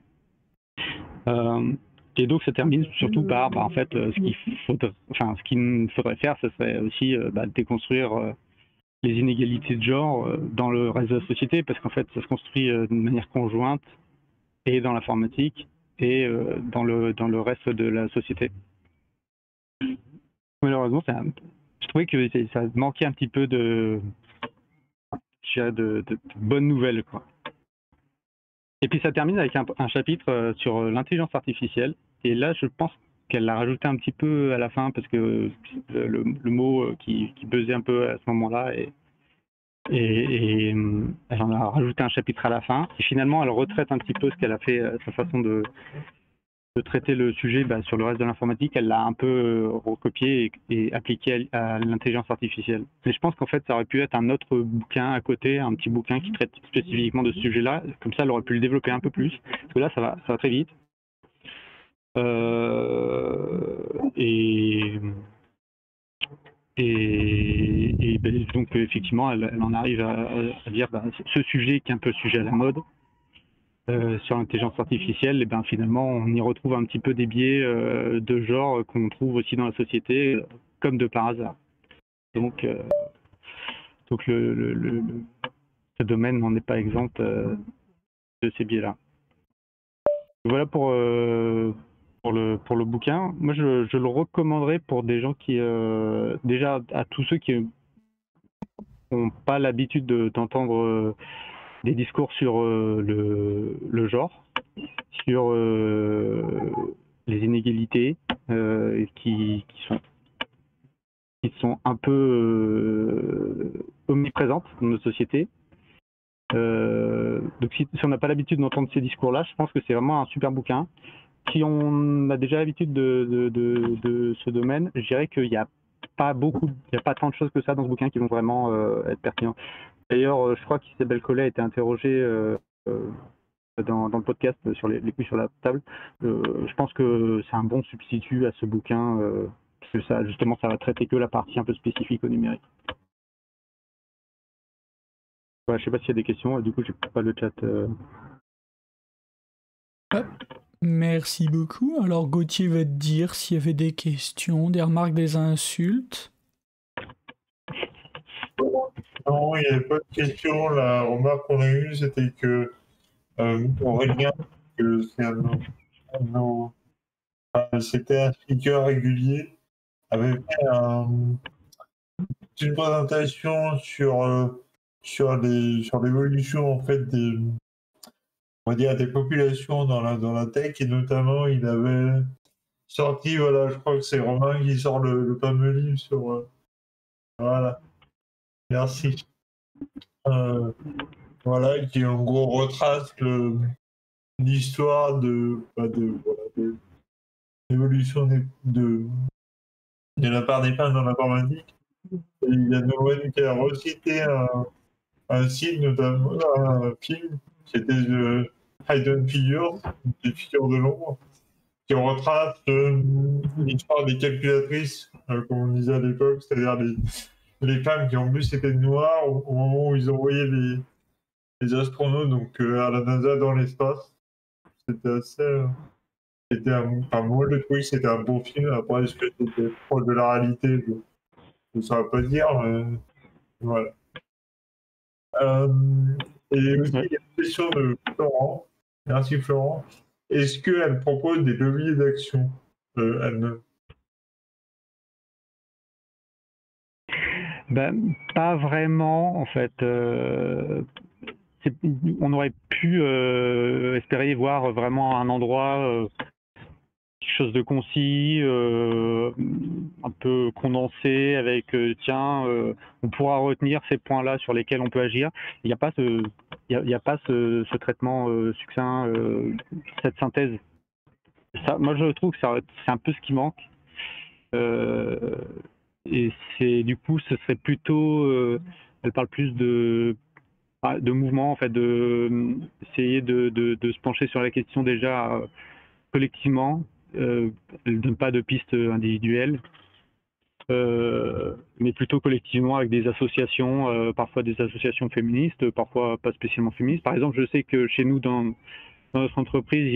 Et donc ça termine surtout par, en fait, ce qu'il faudrait faire, ce serait aussi déconstruire les inégalités de genre dans le reste de la société, parce qu'en fait ça se construit de manière conjointe et dans l'informatique et dans le reste de la société. Malheureusement, je trouvais que ça manquait un petit peu de bonnes nouvelles, quoi. Et puis ça termine avec un chapitre sur l'intelligence artificielle. Et là, je pense qu'elle l'a rajouté un petit peu à la fin, parce que le mot qui buzzait un peu à ce moment-là, et elle en a rajouté un chapitre à la fin. Et finalement, elle retraite un petit peu ce qu'elle a fait, sa façon de traiter le sujet sur le reste de l'informatique. Elle l'a un peu recopié et appliqué à l'intelligence artificielle. Mais je pense qu'en fait, ça aurait pu être un autre bouquin à côté, un petit bouquin qui traite spécifiquement de ce sujet-là. Comme ça, elle aurait pu le développer un peu plus. Parce que là, ça va très vite. Donc, effectivement, elle en arrive à dire ce sujet qui est un peu sujet à la mode. Sur l'intelligence artificielle, et finalement, on y retrouve un petit peu des biais de genre qu'on trouve aussi dans la société, comme de par hasard. Donc ce domaine n'en est pas exempt de ces biais-là. Voilà pour le bouquin. Moi, je le recommanderais pour des gens qui, déjà, à tous ceux qui n'ont pas l'habitude d'entendre des discours sur le genre, sur les inégalités qui sont un peu omniprésentes dans nos sociétés. Donc si on n'a pas l'habitude d'entendre ces discours-là, je pense que c'est vraiment un super bouquin. Si on a déjà l'habitude de ce domaine, je dirais qu'il n'y a pas tant de choses que ça dans ce bouquin qui vont vraiment être pertinentes. D'ailleurs, je crois qu'Isabelle Collet a été interrogée dans le podcast sur les couilles sur la table. Je pense que c'est un bon substitut à ce bouquin, parce que ça va traiter que la partie un peu spécifique au numérique. Voilà, je ne sais pas s'il y a des questions, du coup je n'ai pas le chat.
Merci beaucoup. Alors Gauthier va te dire s'il y avait des questions, des remarques, des insultes.
Non, il n'y avait pas de question. La remarque qu'on a eue, c'était que Aurélien, que c'était un speaker régulier, avait fait une présentation sur l'évolution en fait des populations dans la tech, et notamment il avait sorti, voilà, je crois que c'est Romain qui sort le fameux livre sur voilà. Merci. Voilà, qui en gros retrace l'histoire de l'évolution de la part des femmes dans l'informatique. Et il y a Noël qui a recité un site, notamment un film, qui était Hidden Figures, des figures de l'ombre, qui retrace l'histoire des calculatrices, comme on disait à l'époque, c'est-à-dire les femmes qui en plus étaient noires au moment où ils envoyaient les astronautes donc à la NASA dans l'espace. C'était assez. Moi je trouvais que c'était un bon film. Après, est-ce que c'était proche de la réalité, je ne saurais pas dire, mais voilà. Et aussi, il y a une question de Florent. Merci Florent. Est-ce qu'elle propose des leviers d'action, elle-même?
Pas vraiment, en fait. On aurait pu espérer voir vraiment un endroit, quelque chose de concis, un peu condensé, avec on pourra retenir ces points-là sur lesquels on peut agir. Il n'y a pas ce traitement succinct, cette synthèse moi, je trouve que c'est un peu ce qui manque. Et du coup, ce serait plutôt. Elle parle plus de mouvement, en fait, essayer de se pencher sur la question déjà collectivement. Elle ne donne pas de pistes individuelles. Mais plutôt collectivement avec des associations, parfois des associations féministes, parfois pas spécialement féministes. Par exemple, je sais que chez nous, dans notre entreprise,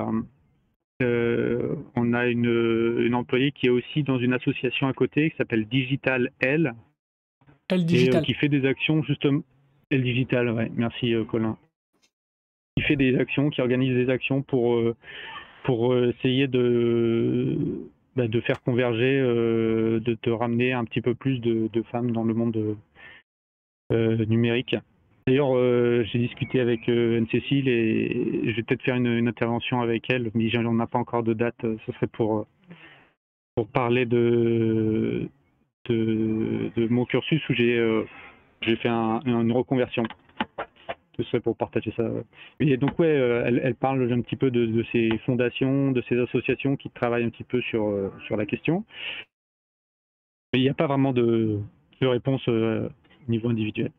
on a une employée qui est aussi dans une association à côté qui s'appelle Digital L.
Digital.
Et qui fait des actions justement. L Digital, ouais. Merci Colin. Qui fait des actions, qui organise des actions pour essayer de faire converger, de ramener un petit peu plus de femmes dans le monde numérique. D'ailleurs, j'ai discuté avec Anne-Cécile et je vais peut-être faire une intervention avec elle, mais on n'a pas encore de date. Ce serait pour parler de mon cursus où j'ai fait une reconversion. Ce serait pour partager ça. Et donc ouais, elle parle un petit peu de ces fondations, de ces associations qui travaillent un petit peu sur la question. Mais il n'y a pas vraiment de réponse au niveau individuel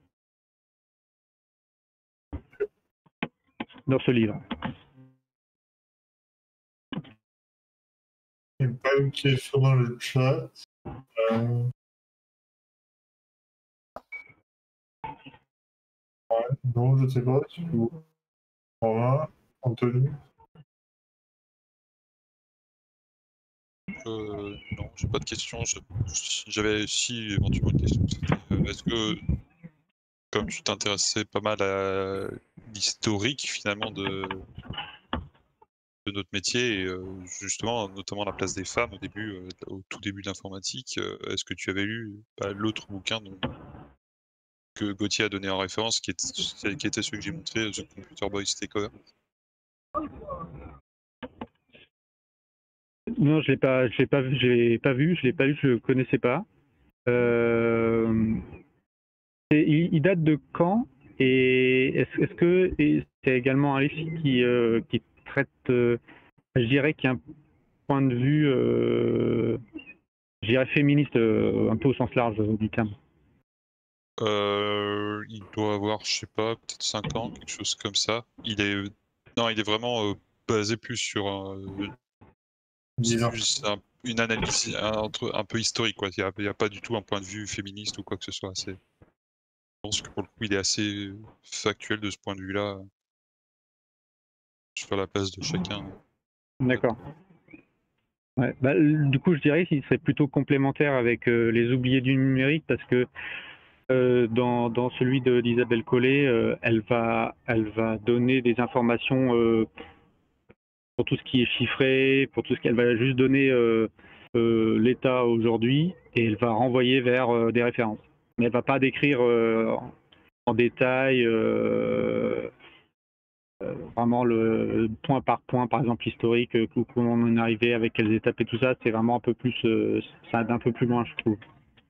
dans ce livre.
Il n'y a pas une question dans le chat. Ouais, non, je ne sais pas. Romain, Anthony.
Non, j'ai pas de questions. J'avais si éventuellement une question. Est-ce que, comme tu t'intéressais pas mal à l'historique finalement de notre métier, et justement, notamment la place des femmes au tout début de l'informatique, est-ce que tu avais lu l'autre bouquin que Gauthier a donné en référence, qui était celui que j'ai montré, The Computer Boys Takeover?
Non, je l'ai pas vu, je connaissais pas. Il date de quand? Et est-ce que c'est également un livre qui traite, je dirais, qui a un point de vue, je dirais féministe, un peu au sens large du terme?
Il doit avoir, je sais pas, peut-être 5 ans, quelque chose comme ça. Il est vraiment basé plus sur une analyse un peu historique, quoi. Il n'y a pas du tout un point de vue féministe ou quoi que ce soit. Je pense que pour le coup, il est assez factuel de ce point de vue-là, sur la place de chacun.
D'accord. Ouais, du coup, je dirais qu'il serait plutôt complémentaire avec Les Oubliés du numérique, parce que dans celui d'Isabelle Collet, elle va donner des informations pour tout ce qui est chiffré, pour tout ce qu'elle va juste donner l'état aujourd'hui, et elle va renvoyer vers des références. Mais elle va pas décrire en détail vraiment le point par point, par exemple historique, comment on en est arrivé, avec quelles étapes et tout ça. C'est vraiment un peu plus, ça aide un peu plus loin, je trouve.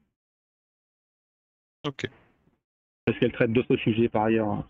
Ok.
Parce qu'elle traite d'autres sujets par ailleurs.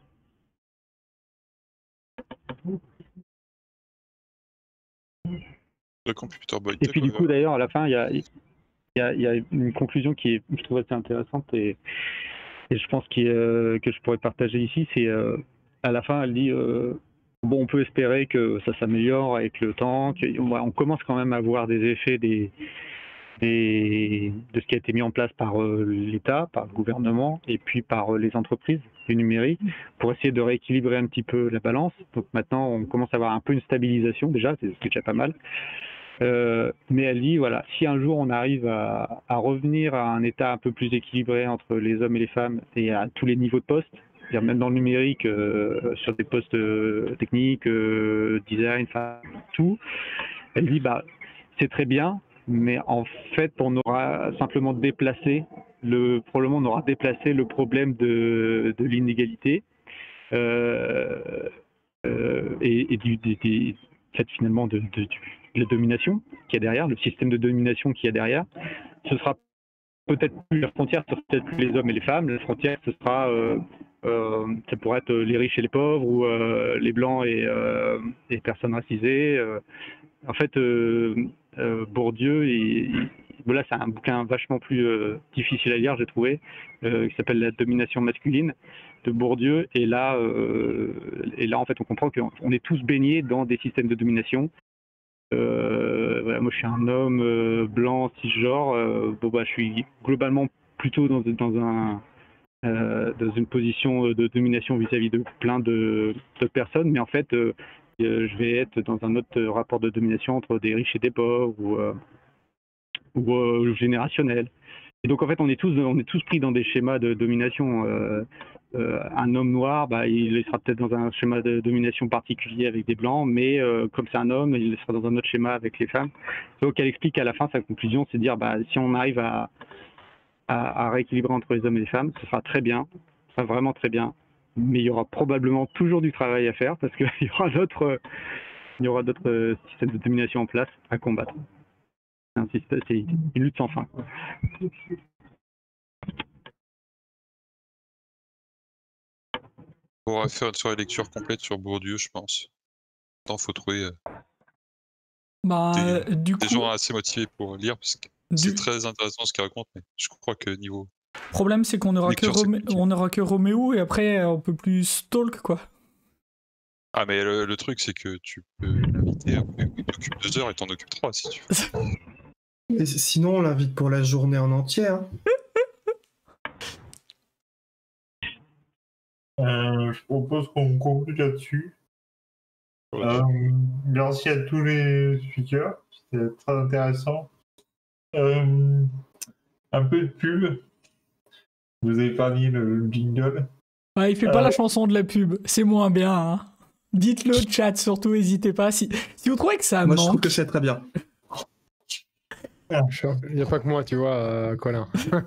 Le Computer Boy.
Et puis du coup, d'ailleurs, à la fin, il y a une conclusion qui est, je trouve, assez intéressante, et je pense que je pourrais partager ici. C'est à la fin, elle dit bon, on peut espérer que ça s'améliore avec le temps, on commence quand même à voir des effets de ce qui a été mis en place par l'État, par le gouvernement, et puis par les entreprises du numérique, pour essayer de rééquilibrer un petit peu la balance. Donc maintenant, on commence à avoir un peu une stabilisation déjà, c'est déjà pas mal. Mais elle dit, voilà, si un jour on arrive à revenir à un état un peu plus équilibré entre les hommes et les femmes, et à tous les niveaux de poste, c'est-à-dire même dans le numérique, sur des postes techniques, design, tout, elle dit, c'est très bien, mais en fait, on aura simplement déplacé le problème de l'inégalité et finalement de la domination qu'il y a derrière, le système de domination qu'il y a derrière. Ce sera peut-être plus la frontière, ce sera peut-être plus les hommes et les femmes. La frontière, ce sera Ça pourrait être les riches et les pauvres ou les blancs et les personnes racisées. En fait, Bourdieu, là c'est un bouquin vachement plus difficile à lire, j'ai trouvé, qui s'appelle La domination masculine de Bourdieu. Et là, en fait, on comprend qu'on est tous baignés dans des systèmes de domination. Voilà, moi, je suis un homme blanc, cisgenre. Je suis globalement plutôt dans une position de domination vis-à-vis de plein de personnes, mais en fait, je vais être dans un autre rapport de domination entre des riches et des pauvres ou générationnel. Et donc en fait, on est tous pris dans des schémas de domination. Un homme noir, il sera peut-être dans un schéma de domination particulier avec des blancs, mais comme c'est un homme, il sera dans un autre schéma avec les femmes. Donc elle explique à la fin, sa conclusion, c'est de dire si on arrive à rééquilibrer entre les hommes et les femmes, ce sera très bien, ce sera vraiment très bien. Mais il y aura probablement toujours du travail à faire parce qu'il y aura d'autres systèmes de domination en place à combattre. C'est une lutte sans fin.
On pourra faire une soirée lecture complète sur Bourdieu, je pense. Attends, faut trouver des gens assez motivés pour lire parce que c'est très intéressant ce qu'il raconte, mais je crois que niveau.
Le problème, c'est qu'on n'aura que Roméo et après on peut plus stalk quoi.
Ah, mais le truc, c'est que tu peux l'inviter après. Il t'occupe 2 heures et t'en occupe 3 si tu veux.
Et sinon, on l'invite pour la journée en entier. Hein.
Je propose qu'on conclue là-dessus. Merci à tous les speakers, c'était très intéressant. Un peu de pub. Vous avez parlé le jingle.
Il fait pas la chanson de la pub, c'est moins bien. Hein. Dites-le au chat, surtout, n'hésitez pas. Si vous trouvez que ça
Moi,
manque...
je trouve que c'est très bien.
Il n'y a pas que moi, tu vois, Colin.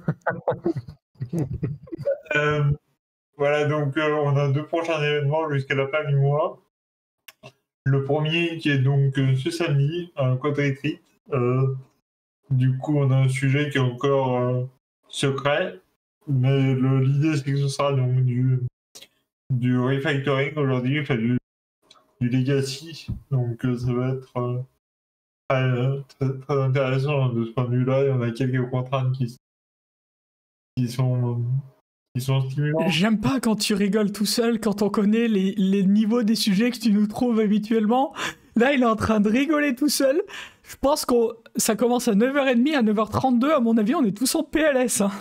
Voilà, donc on a 2 prochains événements jusqu'à la fin du mois. Le premier qui est donc ce samedi, un Code Retreat. Du coup, on a un sujet qui est encore secret, mais l'idée c'est que ce sera donc du refactoring aujourd'hui, enfin du legacy. Donc ça va être très intéressant de ce point de vue-là. Il y en a quelques contraintes qui sont stimulantes.
J'aime pas quand tu rigoles tout seul, quand on connaît les niveaux des sujets que tu nous trouves habituellement. Là, il est en train de rigoler tout seul. Je pense que ça commence à 9h30, à 9h32. À mon avis, on est tous en PLS. Hein.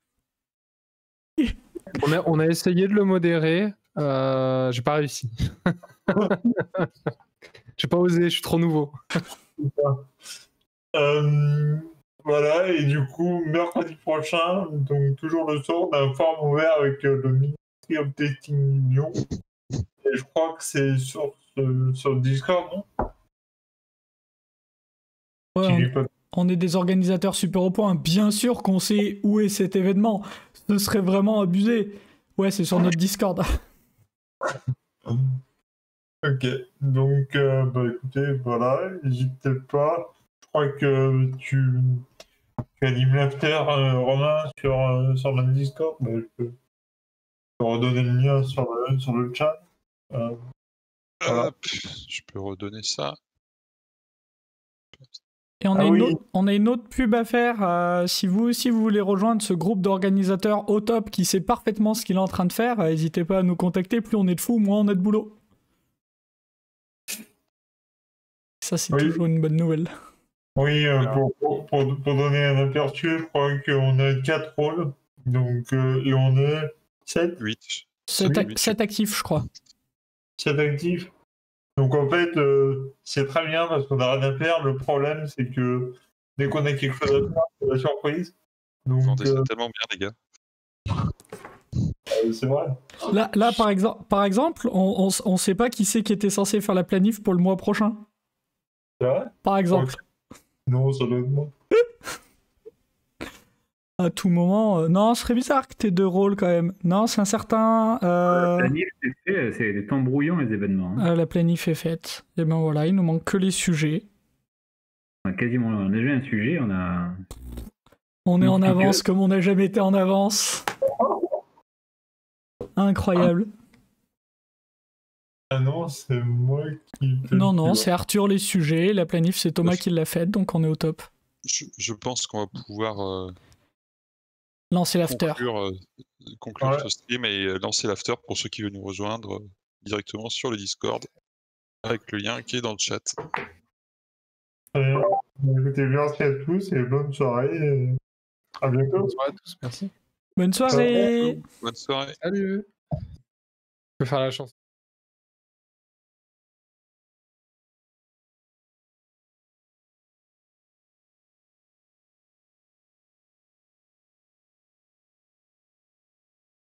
On a essayé de le modérer. J'ai pas réussi. J'ai pas osé, je suis trop nouveau.
Voilà, et du coup, mercredi prochain, donc toujours le soir, on a un forum ouvert avec le Ministry of Testing Lyon. Et je crois que c'est sur Discord, non?
Ouais, on est des organisateurs super au point. Bien sûr qu'on sait où est cet événement. Ce serait vraiment abusé. Ouais, c'est sur notre Discord.
Ok, donc écoutez, voilà, n'hésitez pas. Je crois que tu animes l'after, Romain, sur notre Discord. Je peux redonner le lien sur le chat. Voilà.
Je peux redonner ça.
Et on a une autre pub à faire. Si vous aussi vous voulez rejoindre ce groupe d'organisateurs au top qui sait parfaitement ce qu'il est en train de faire, n'hésitez pas à nous contacter. Plus on est de fous, moins on a de boulot. Ça, c'est toujours une bonne nouvelle.
Oui, pour donner un aperçu, je crois qu'on a 4 rôles. Donc, et on est 7
7 actifs, je crois.
7 actifs. Donc en fait, c'est très bien parce qu'on n'a rien à faire. Le problème, c'est que dès qu'on a quelque chose à faire, c'est la surprise. Donc,
vous vendez tellement bien, les gars.
C'est vrai.
Là par exemple, on sait pas qui c'est qui était censé faire la planif pour le mois prochain.
C'est vrai?
Par exemple.
Non, ça doit être moi.
À tout moment. Non, ce serait bizarre que t'aies 2 rôles quand même. Non, c'est un certain.
La planif, c'est des temps brouillons, les événements. Hein.
La planif est faite. Et ben voilà, il nous manque que les sujets.
On a déjà un sujet,
on est en avance comme on n'a jamais été en avance. Incroyable.
Ah non, c'est moi qui.
Non, c'est Arthur les sujets. La planif, c'est Thomas qui l'a faite, donc on est au top.
Je pense qu'on va pouvoir
Lancer l'after.
conclure ce stream et lancer l'after pour ceux qui veulent nous rejoindre directement sur le Discord avec le lien qui est dans le chat.
Écoutez, merci à tous et bonne soirée. Et à bientôt.
Bonne soirée à tous, merci.
Bonne soirée.
Bonne soirée.
Salut. Je peux faire la chanson.